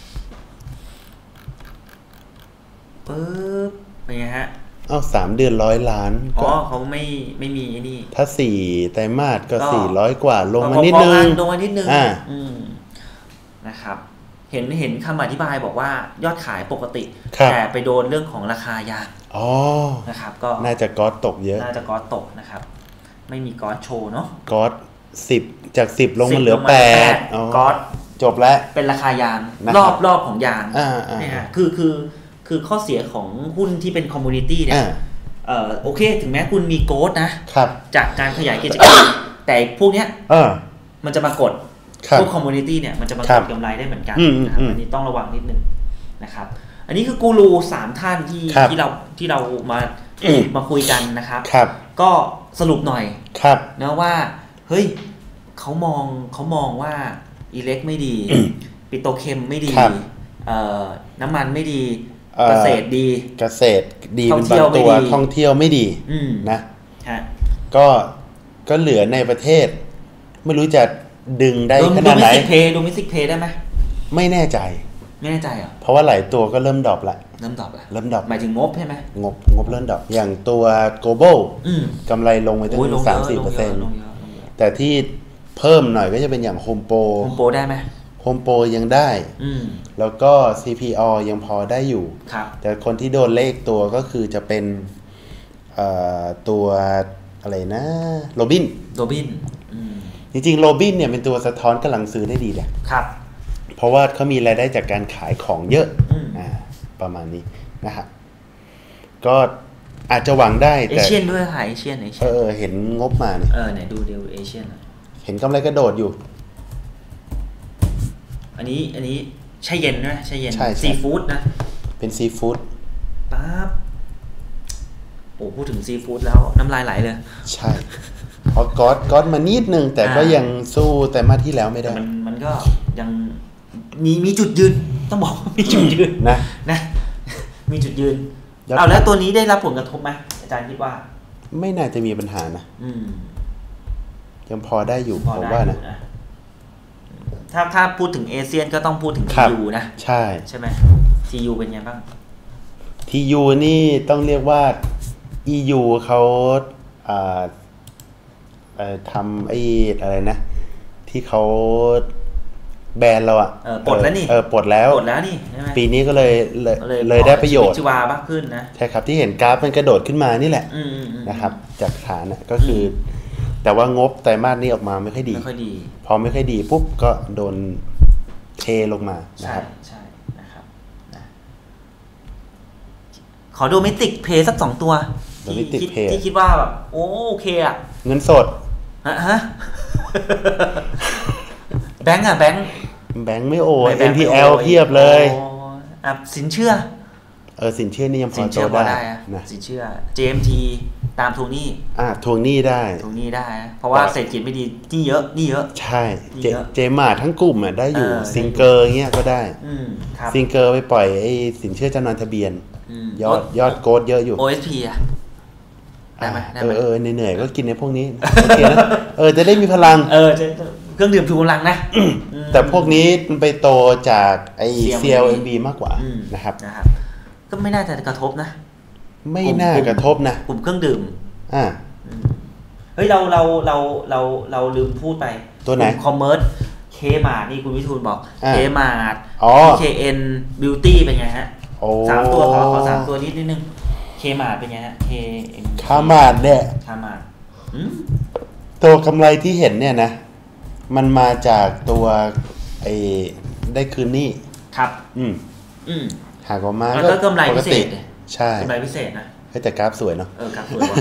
ปึ๊บเป็นไงฮะ 3 เดือน100 ล้านเขาไม่มีนี่ถ้า4 ไตรมาสก็400 กว่าลงมานิดนึงนะครับเห็นคำอธิบายบอกว่ายอดขายปกติแต่ไปโดนเรื่องของราคายางนะครับก็น่าจะก๊อตตกเยอะน่าจะก๊อตตกนะครับไม่มีก๊อตโชว์เนาะก๊อต10จาก10ลงมาเหลือ8 ก๊อตจบแล้วเป็นราคายางรอบของยางเนี่ยฮะคือข้อเสียของหุ้นที่เป็นคอมมูนิตี้เนี่ยโอเคถึงแม้คุณมีโกดนะจากการขยายกิจการแต่พวกเนี้ยมันจะมากดพวกคอมมูนิตี้เนี่ยมันจะมากดกำไรได้เหมือนกันนะครับอันนี้ต้องระวังนิดนึงนะครับอันนี้คือกูรู3ท่านที่เรามาคุยกันนะครับก็สรุปหน่อยนะว่าเฮ้ยเขามองว่าอิเล็กไม่ดีปิโตรเคมไม่ดีน้ำมันไม่ดีเกษตรดีเป็นบางตัวท่องเที่ยวไม่ดีนะก็เหลือในประเทศไม่รู้จะดึงได้ขนาดไหนโดเมสติกเพย์ได้ไหมไม่แน่ใจเหรอเพราราะว่าหลายตัวก็เริ่มดรอปละหมายถึงงบใช่ไหมงบเริ่มดรอปอย่างตัว global กำไรลงไปถึง 3-4% แต่ที่เพิ่มหน่อยก็จะเป็นอย่าง Home Pro ได้ไหม Home Pro ยังได้แล้วก็ CPO ยังพอได้อยู่แต่คนที่โดนเลขตัวก็คือจะเป็นตัวอะไรนะโรบินจริงๆโรบินเนี่ยเป็นตัวสะท้อนกำลังซื้อได้ดีเลยเพราะว่าเขามีรายได้จากการขายของเยอะประมาณนี้นะครับก็อาจจะหวังได้แต่เอเชียนด้วยค่ะเอเชียนเห็นงบมาเนี่ยไหนดูเดี๋ยวเอเชียนเห็นกำไรกระโดดอยู่อันนี้ใช่เย็นนะใช่เย็นซีฟู้ดนะเป็นซีฟู้ดปั๊บโอ้พูดถึงซีฟู้ดแล้วน้ำลายไหลเลยใช่เพราะก๊อตมานิดนึงแต่ก็ยังสู้แต่มาที่แล้วไม่ได้มันก็ยังมีจุดยืนต้องบอกมีจุดยืนนะมีจุดยืนแล้วตัวนี้ได้รับผลกระทบไหมอาจารย์คิดว่าไม่น่าจะมีปัญหานะยังพอได้อยู่ผมว่านะถ้าพูดถึงเอเชียนก็ต้องพูดถึง TU นะใช่ไหม TU เป็นไงบ้าง TU นี่ต้องเรียกว่า EU เขาทำอะไรนะที่เขาแบนเราปลดแล้วนี่ปลดแล้วนี่ปีนี้ก็เลยได้ประโยชน์ชีวามากขึ้นนะใช่ครับที่เห็นกราฟมันกระโดดขึ้นมานี่แหละนะครับจากฐานก็คือแต่ว่างบไตรมาสนี้ออกมาไม่ค่อยดีพอไม่ค่อยดีปุ๊บก็โดนเทลงมาใช่นะครับขอโดเมสติกเพย์สัก2ตัวที่คิดว่าแบบโอเคอ่ะเงินสดฮะแบงค์ไม่โอ NPL เทียบเลยสินเชื่อสินเชื่อนี่ยังพอโตได้นะสินเชื่อ JMT ตามทวงหนี้ทวงหนี้ได้เพราะว่าเศรษฐกิจไม่ดีนี่เยอะใช่เจมาทั้งกลุ่มได้อยู่ซิงเกอร์เงี้ยก็ได้ซิงเกอร์ไปปล่อยไอ้สินเชื่อจำนำทะเบียนยอดโกดเยอะอยู่ OSP ได้ไหมเหนื่อยก็กินในพวกนี้โอเคนะจะได้มีพลังเครื่องดื่มชูกำลังนะแต่พวกนี้มันไปโตจากไอ้ CLMB มากกว่านะครับก็ไม่น่าจะกระทบนะไม่น่ากระทบนะกลุ่มเครื่องดื่มเฮ้ยเราลืมพูดไปตัวไหนคอมเมอร์สเคมาร์ทนี่คุณวิทูลบอกเคมาร์ท KN Beauty เป็นไงฮะ3ตัวขอ3ตัวนิดนึงเคมาร์ทเป็นไงฮะคามาร์ทเนี่ยตัวกำไรที่เห็นเนี่ยนะมันมาจากตัวได้คืนนี้ครับหากออกมาก็กำไรพิเศษใช่กำไรพิเศษนะแต่กราฟสวยเนาะกราฟสวยว่ะ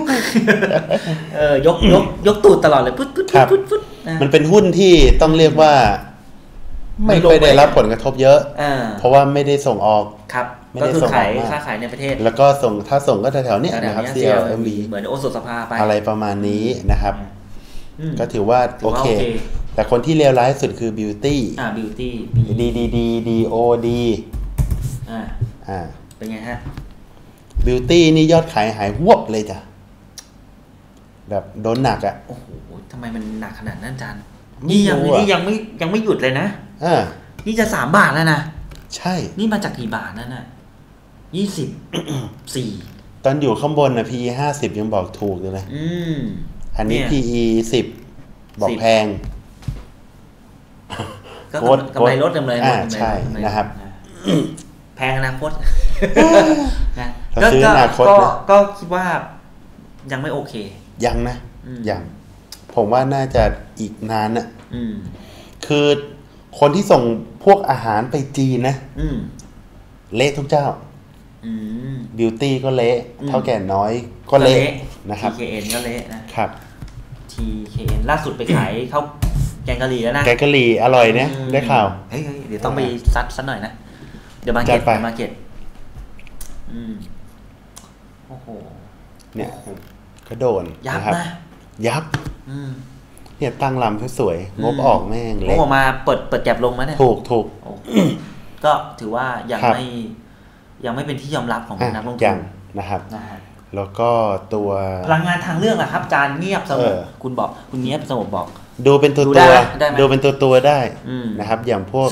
ยกตูดตลอดเลยพุดมันเป็นหุ้นที่ต้องเรียกว่าไม่ค่อยได้รับผลกระทบเยอะเพราะว่าไม่ได้ส่งออกครับก็คือขายค่าขายในประเทศแล้วก็ส่งถ้าส่งก็แถวๆนี้นะครับ CLMV เหมือนโอสถสภาไปอะไรประมาณนี้นะครับก็ถือว่าโอเคแต่คนที่เลวร้ายสุดคือ Beauty Beauty DOD เป็นไงฮะ Beauty นี่ยอดขายหายหวบเลยจ้ะแบบโดนหนักโอ้โหทำไมมันหนักขนาดนั้นจันนี่ยังไม่หยุดเลยนะนี่จะ3 บาทแล้วนะใช่นี่มาจากกี่บาทนั่นน่ะ24ตอนอยู่ข้างบนนะ PE 50ยังบอกถูกเลยนะอันนี้ PE 10บอกแพงก็กำไรลดกันเลยใช่นะครับแพงอนาคตนะก็คิดว่ายังไม่โอเคยังนะยังผมว่าน่าจะอีกนานน่ะคือคนที่ส่งพวกอาหารไปจีนนะเละทุกเจ้าบิวตี้ก็เละเท่าแก่น้อยก็เละนะครับ TKN ก็เละนะครับ TKN ล่าสุดไปขายข้าวแกงกะหรี่แล้วนะแกงกะหรี่อร่อยเนี่ยได้ข่าวเฮ้ยเดี๋ยวต้องไปซัดซะหน่อยนะเดี๋ยวมาเก็ตโอ้โหเนี่ยก็โดนยับนะยับเนี่ยตั้งลำสวยงบออกแม่งเล็กงบออกมาเปิดแก็บลงมาเนี่ยถูกก็ถือว่ายังไม่เป็นที่ยอมรับของนักลงทุนนะครับแล้วก็ตัวพลังงานทางเลือกนะครับจานเงียบสงบคุณเงียบสงบบอกดูเป็นตัวดูเป็นตัวได้นะครับอย่างพวก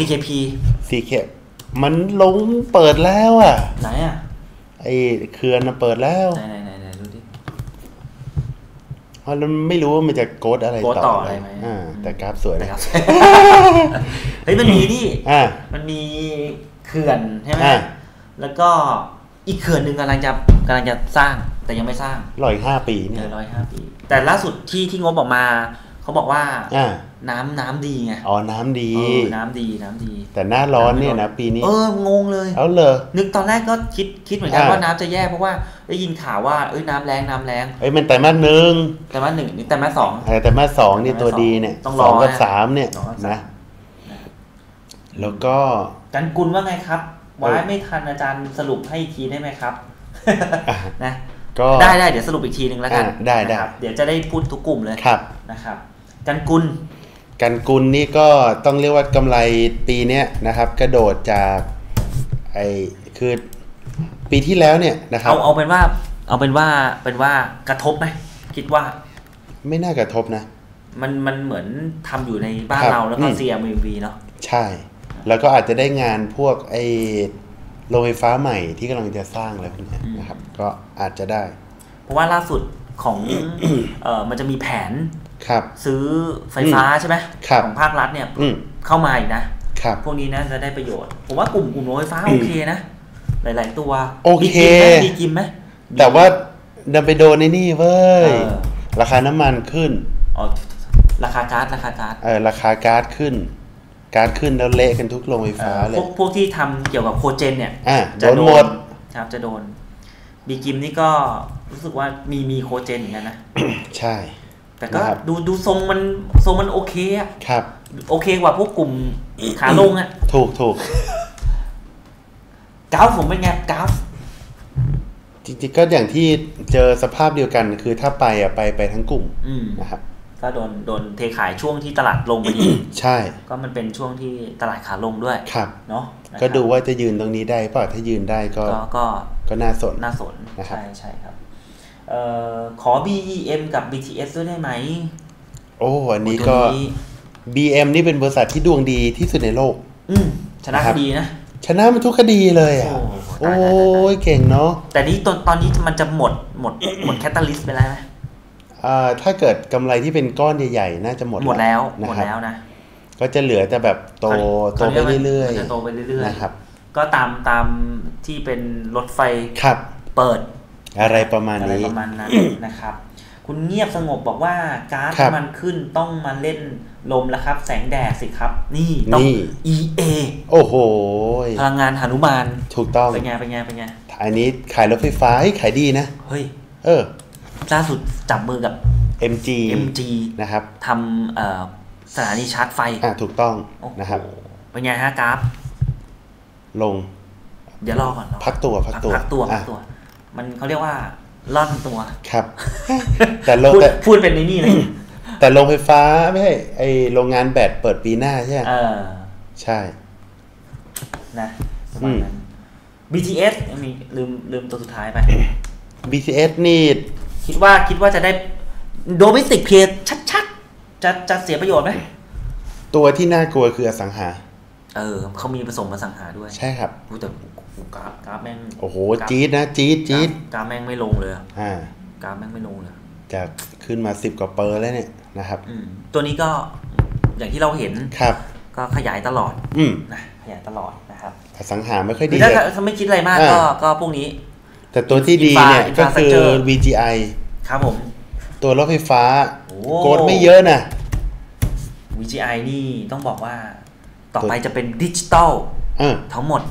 CK มันลงเปิดแล้วไหนไอ้เขื่อนเปิดแล้วไหนดูดิเพราะเราไม่รู้ว่ามันจะโกดอะไรต่ออะไรไหมแต่กราฟสวยนะเฮ้ยมันมีดิมันมีเขื่อนใช่ไหมแล้วก็อีกเขื่อนหนึ่งกำลังจะสร้างแต่ยังไม่สร้าง 105 ปีเนี่ย 105 ปีแต่ล่าสุดที่งบออกมาเขาบอกว่าน้ำดีไงน้ำดีน้ำดีแต่หน้าร้อนเนี่ยนะปีนี้งงเลยเลยนึกตอนแรกก็คิดเหมือนกันว่าน้ำจะแย่เพราะว่าได้ยินข่าวว่าน้ำแรงมันไตรมาส 1 นี่ไตรมาส 2 ไตรมาส 2นี่ตัวดีเนี่ย2 กับ 3เนี่ยนะแล้วก็กันกุลว่าไงครับไว้ไม่ทันอาจารย์สรุปให้อีกทีได้ไหมครับนะก็ได้เดี๋ยวสรุปอีกทีนึงแล้วกันได้เดี๋ยวจะได้พูดทุกกลุ่มเลยนะครับกันกุลนี่ก็ต้องเรียกว่ากำไรปีนี้นะครับกระโดดจากคือปีที่แล้วเนี่ยนะครับเอาเป็นว่ากระทบไหมคิดว่าไม่น่ากระทบนะมันเหมือนทำอยู่ในบ้านเราแล้วก็ CMV เนาะใช่แล้วก็อาจจะได้งานพวกโรงไฟฟ้าใหม่ที่กำลังจะสร้างอะไรพวกนี้นะครับก็อาจจะได้เพราะว่าล่าสุดของ มันจะมีแผนซื้อไฟฟ้าใช่ไหมของภาครัฐเนี่ยเข้ามาอีกนะพวกนี้นะจะได้ประโยชน์ผมว่ากลุ่มโรงไฟฟ้าโอเคนะหลายๆตัวโอเคมีกิมไหมแต่ว่าดันไปโดนในนี่เว้ยราคาน้ำมันขึ้นราคาก๊าซราคาก๊าซขึ้นแล้วเละกันทุกโรงไฟฟ้าเลยพวกที่ทำเกี่ยวกับโคเจนเนี่ยจะโดนครับจะโดนบีกิมนี่ก็รู้สึกว่ามีโคเจนเหมือนกันนะใช่แต่ก็ดูทรงมันโอเคอ่ะครับโอเคกว่าพวกกลุ่มขาลงอ่ะถูกกราฟผมเป็นไงกราฟจริงๆก็อย่างที่เจอสภาพเดียวกันคือถ้าไปทั้งกลุ่มนะครับก็โดนเทขายช่วงที่ตลาดลงไปดีใช่ก็มันเป็นช่วงที่ตลาดขาลงด้วยครับเนาะก็ดูว่าจะยืนตรงนี้ได้เปล่าถ้ายืนได้ก็น่าสนใช่ครับขอ BEM กับ BTS ด้วยได้ไหมอันนี้ก็ BM นี่เป็นบริษัทที่ดวงดีที่สุดในโลกชนะคดีนะชนะมันทุกคดีเลยโอ้ยเก่งเนาะแต่นี้ตอนนี้มันจะหมดแคตตาลิสต์ไปแล้วไหมถ้าเกิดกำไรที่เป็นก้อนใหญ่ๆน่าจะหมดแล้วนะก็จะเหลือแต่แบบโตไปเรื่อยๆจะโตไปเรื่อยๆนะครับก็ตามที่เป็นรถไฟเปิดอะไรประมาณนี้นะครับคุณเงียบสงบบอกว่าก๊าซมันขึ้นต้องมาเล่นลมแล้วครับแสงแดดสิครับนี่ต้อง EA โอ้โหพลังงานหนุมานถูกต้องเป็นไงอันนี้ขายรถไฟฟ้าขายดีนะเฮ้ยล่าสุดจับมือกับ MG นะครับทำสถานีชาร์จไฟถูกต้องนะครับเป็นไงฮะกราฟลงเดี๋ยวรอก่อนพักตัวมันเขาเรียกว่าล่อนตัวครับแต่พูดเป็นในนี่เลยแต่โรงไฟฟ้าไม่ใช่ไอโรงงานแบตเปิดปีหน้าใช่ไหมใช่นะประมาณนั้น BTS มีลืมตัวสุดท้ายไป BTS นี่คิดว่าจะได้โดเมสติกเพลย์ชัดๆจะเสียประโยชน์ไหมตัวที่น่ากลัวคืออสังหาเขามีผสมอสังหาด้วยใช่ครับแต่กราฟแม่งโอ้โหจี๊ดนะจี๊ดกราฟแม่งไม่ลงเลยกราฟแม่งไม่ลงเลยจากขึ้นมา10 กว่าเปอร์แล้วเนี่ยนะครับตัวนี้ก็อย่างที่เราเห็นครับก็ขยายตลอดนะขยายตลอดนะครับอสังหาไม่ค่อยดีถ้าไม่คิดอะไรมากก็พวกนี้แต่ตัวที่ดีเนี่ยก็คือ VGI ครับผมตัวรถไฟฟ้าโกดไม่เยอะนะ VGI นี่ต้องบอกว่าต่อไปจะเป็นดิจิตอลทั้งหมด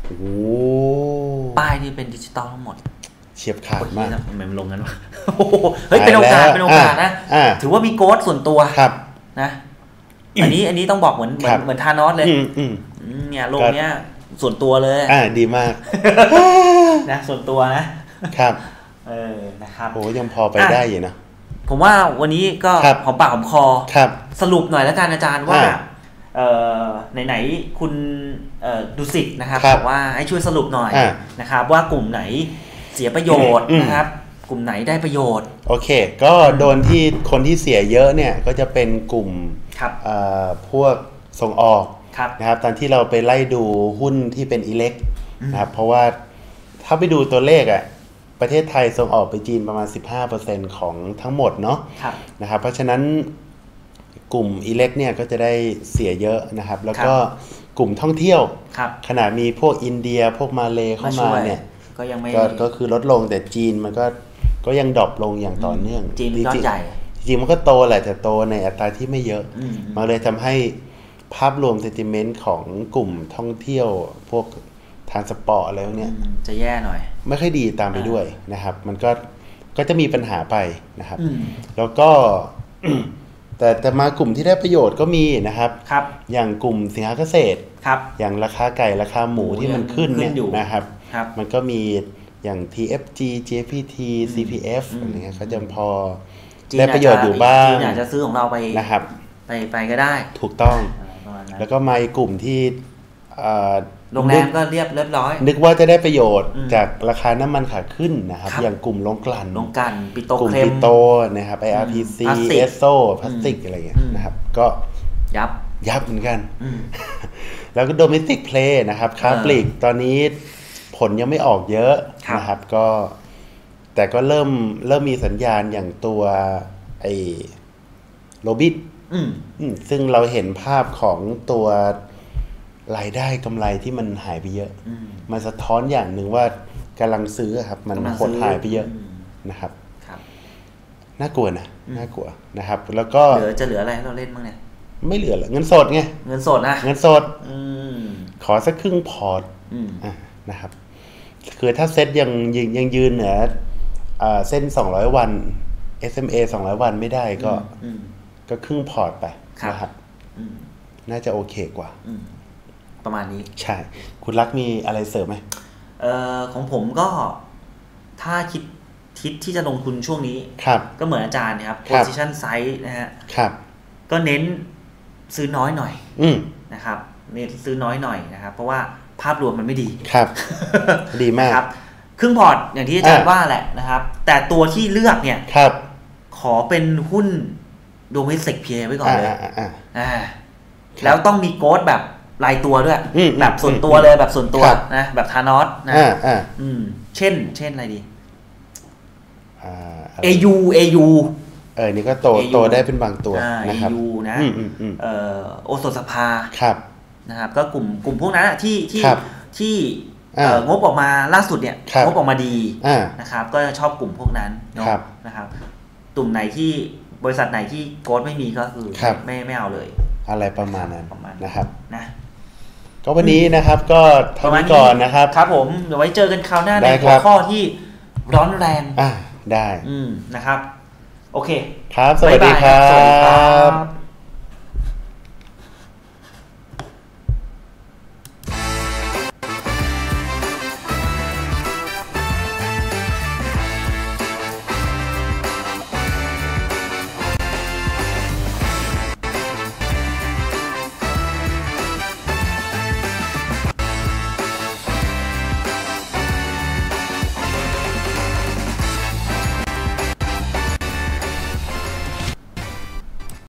ป้ายนี่เป็นดิจิตอลทั้งหมดเฉียบขาดมากมันลงกันวะเฮ้ยเป็นโอกาสนะถือว่ามีโกดส่วนตัวนะอันนี้ต้องบอกเหมือนทานอสเลยเนี่ยโลกเนี้ยส่วนตัวเลยดีมากนะส่วนตัวนะครับนะครับโอ้ยังพอไปได้อยู่นะผมว่าวันนี้ก็หอมปากหอมคอสรุปหน่อยแล้วกันอาจารย์ว่าไหนคุณดุสิตนะครับบอกว่าให้ช่วยสรุปหน่อยนะครับว่ากลุ่มไหนเสียประโยชน์นะครับกลุ่มไหนได้ประโยชน์โอเคก็โดนที่คนที่เสียเยอะเนี่ยก็จะเป็นกลุ่มพวกส่งออกนะครับตอนที่เราไปไล่ดูหุ้นที่เป็นอิเล็กนะครับเพราะว่าถ้าไปดูตัวเลขประเทศไทยส่งออกไปจีนประมาณ 15% ของทั้งหมดเนาะนะครับเพราะฉะนั้นกลุ่มอิเล็กเนี่ยก็จะได้เสียเยอะนะครับแล้วก็กลุ่มท่องเที่ยวขณะมีพวกอินเดียพวกมาเลเข้ามาเนี่ยก็ยังไม่ก็คือลดลงแต่จีนมันก็ยังดรอปลงอย่างต่อเนื่องจีนยอดใหญ่จริงมันก็โตแหละแต่โตในอัตราที่ไม่เยอะมันเลยทำให้ภาพรวมเซนติเมนต์ของกลุ่มท่องเที่ยวพวกทางสปอร์ตอะไรพวกนี้จะแย่หน่อยไม่ค่อยดีตามไปด้วยนะครับมันก็จะมีปัญหาไปนะครับแล้วก็ แต่มากลุ่มที่ได้ประโยชน์ก็มีนะครับอย่างกลุ่มสินค้าเกษตรอย่างราคาไก่ราคาหมูที่มันขึ้นเนี่ยนะครับมันก็มีอย่าง TFG JPT CPF อะไรเงี้ยเขาจะพอได้ประโยชน์อยู่บ้างอยากจะซื้อของเราไปนะครับไปก็ได้ถูกต้องแล้วก็มากลุ่มที่โรงแรมก็เรียบร้อยนึกว่าจะได้ประโยชน์จากราคาน้ำมันขาขึ้นนะครับอย่างกลุ่มโรงกลั่นปิโตรเคมกลุ่มปิโตนะครับ IRPC เอสโซพลาสติกอะไรเงี้ยนะครับก็ยับเหมือนกันแล้วก็โดเมสติกเพลย์นะครับค้าปลีกตอนนี้ผลยังไม่ออกเยอะนะครับก็แต่ก็เริ่มมีสัญญาณอย่างตัวไอ้โรบิทซึ่งเราเห็นภาพของตัวรายได้กำไรที่มันหายไปเยอะมันสะท้อนอย่างหนึ่งว่ากำลังซื้อครับมันหดหายไปเยอะนะครับน่ากลัวนะครับแล้วก็จะเหลืออะไรให้เราเล่นบ้างเนี่ยไม่เหลือเงินสดไงเงินสดเงินสดขอสักครึ่งพอร์ตนะครับคือถ้าเซ็ตยังยืนเหนือเส้น200วัน SMA 200วันไม่ได้ก็ครึ่งพอร์ตไปนะครับน่าจะโอเคกว่าประมาณนี้ใช่คุณรักมีอะไรเสริมไหมของผมก็ถ้าคิดที่จะลงทุนช่วงนี้ก็เหมือนอาจารย์นะครับ position size นะฮะก็เน้นซื้อน้อยหน่อยนะครับเน้นซื้อน้อยหน่อยนะครับเพราะว่าภาพรวมมันไม่ดีครับดีมากครับครึ่งพอร์ตอย่างที่อาจารย์ว่าแหละนะครับแต่ตัวที่เลือกเนี่ยขอเป็นหุ้นโดเมสติกเพย์ไว้ก่อนเลยแล้วต้องมีโค้ดแบบรายตัวด้วยแบบส่วนตัวเลยแบบส่วนตัวนะแบบทานอสนะเช่นอะไรดีAU นี่ก็โตได้เป็นบางตัวนะครับ AU นะโอโซสภานะครับก็กลุ่มพวกนั้นที่งบออกมาล่าสุดเนี่ยงบออกมาดีนะครับก็ชอบกลุ่มพวกนั้นเนาะนะครับกลุ่มไหนที่บริษัทไหนที่โค้ดไม่มีก็คือไม่เอาเลยอะไรประมาณนั้นนะครับนะก็วันนี้นะครับก็เท่านี้ก่อนนะครับครับผมเดี๋ยวไว้เจอกันคราวหน้าในหัวข้อที่ร้อนแรงได้นะครับโอเคครับสวัสดีครับ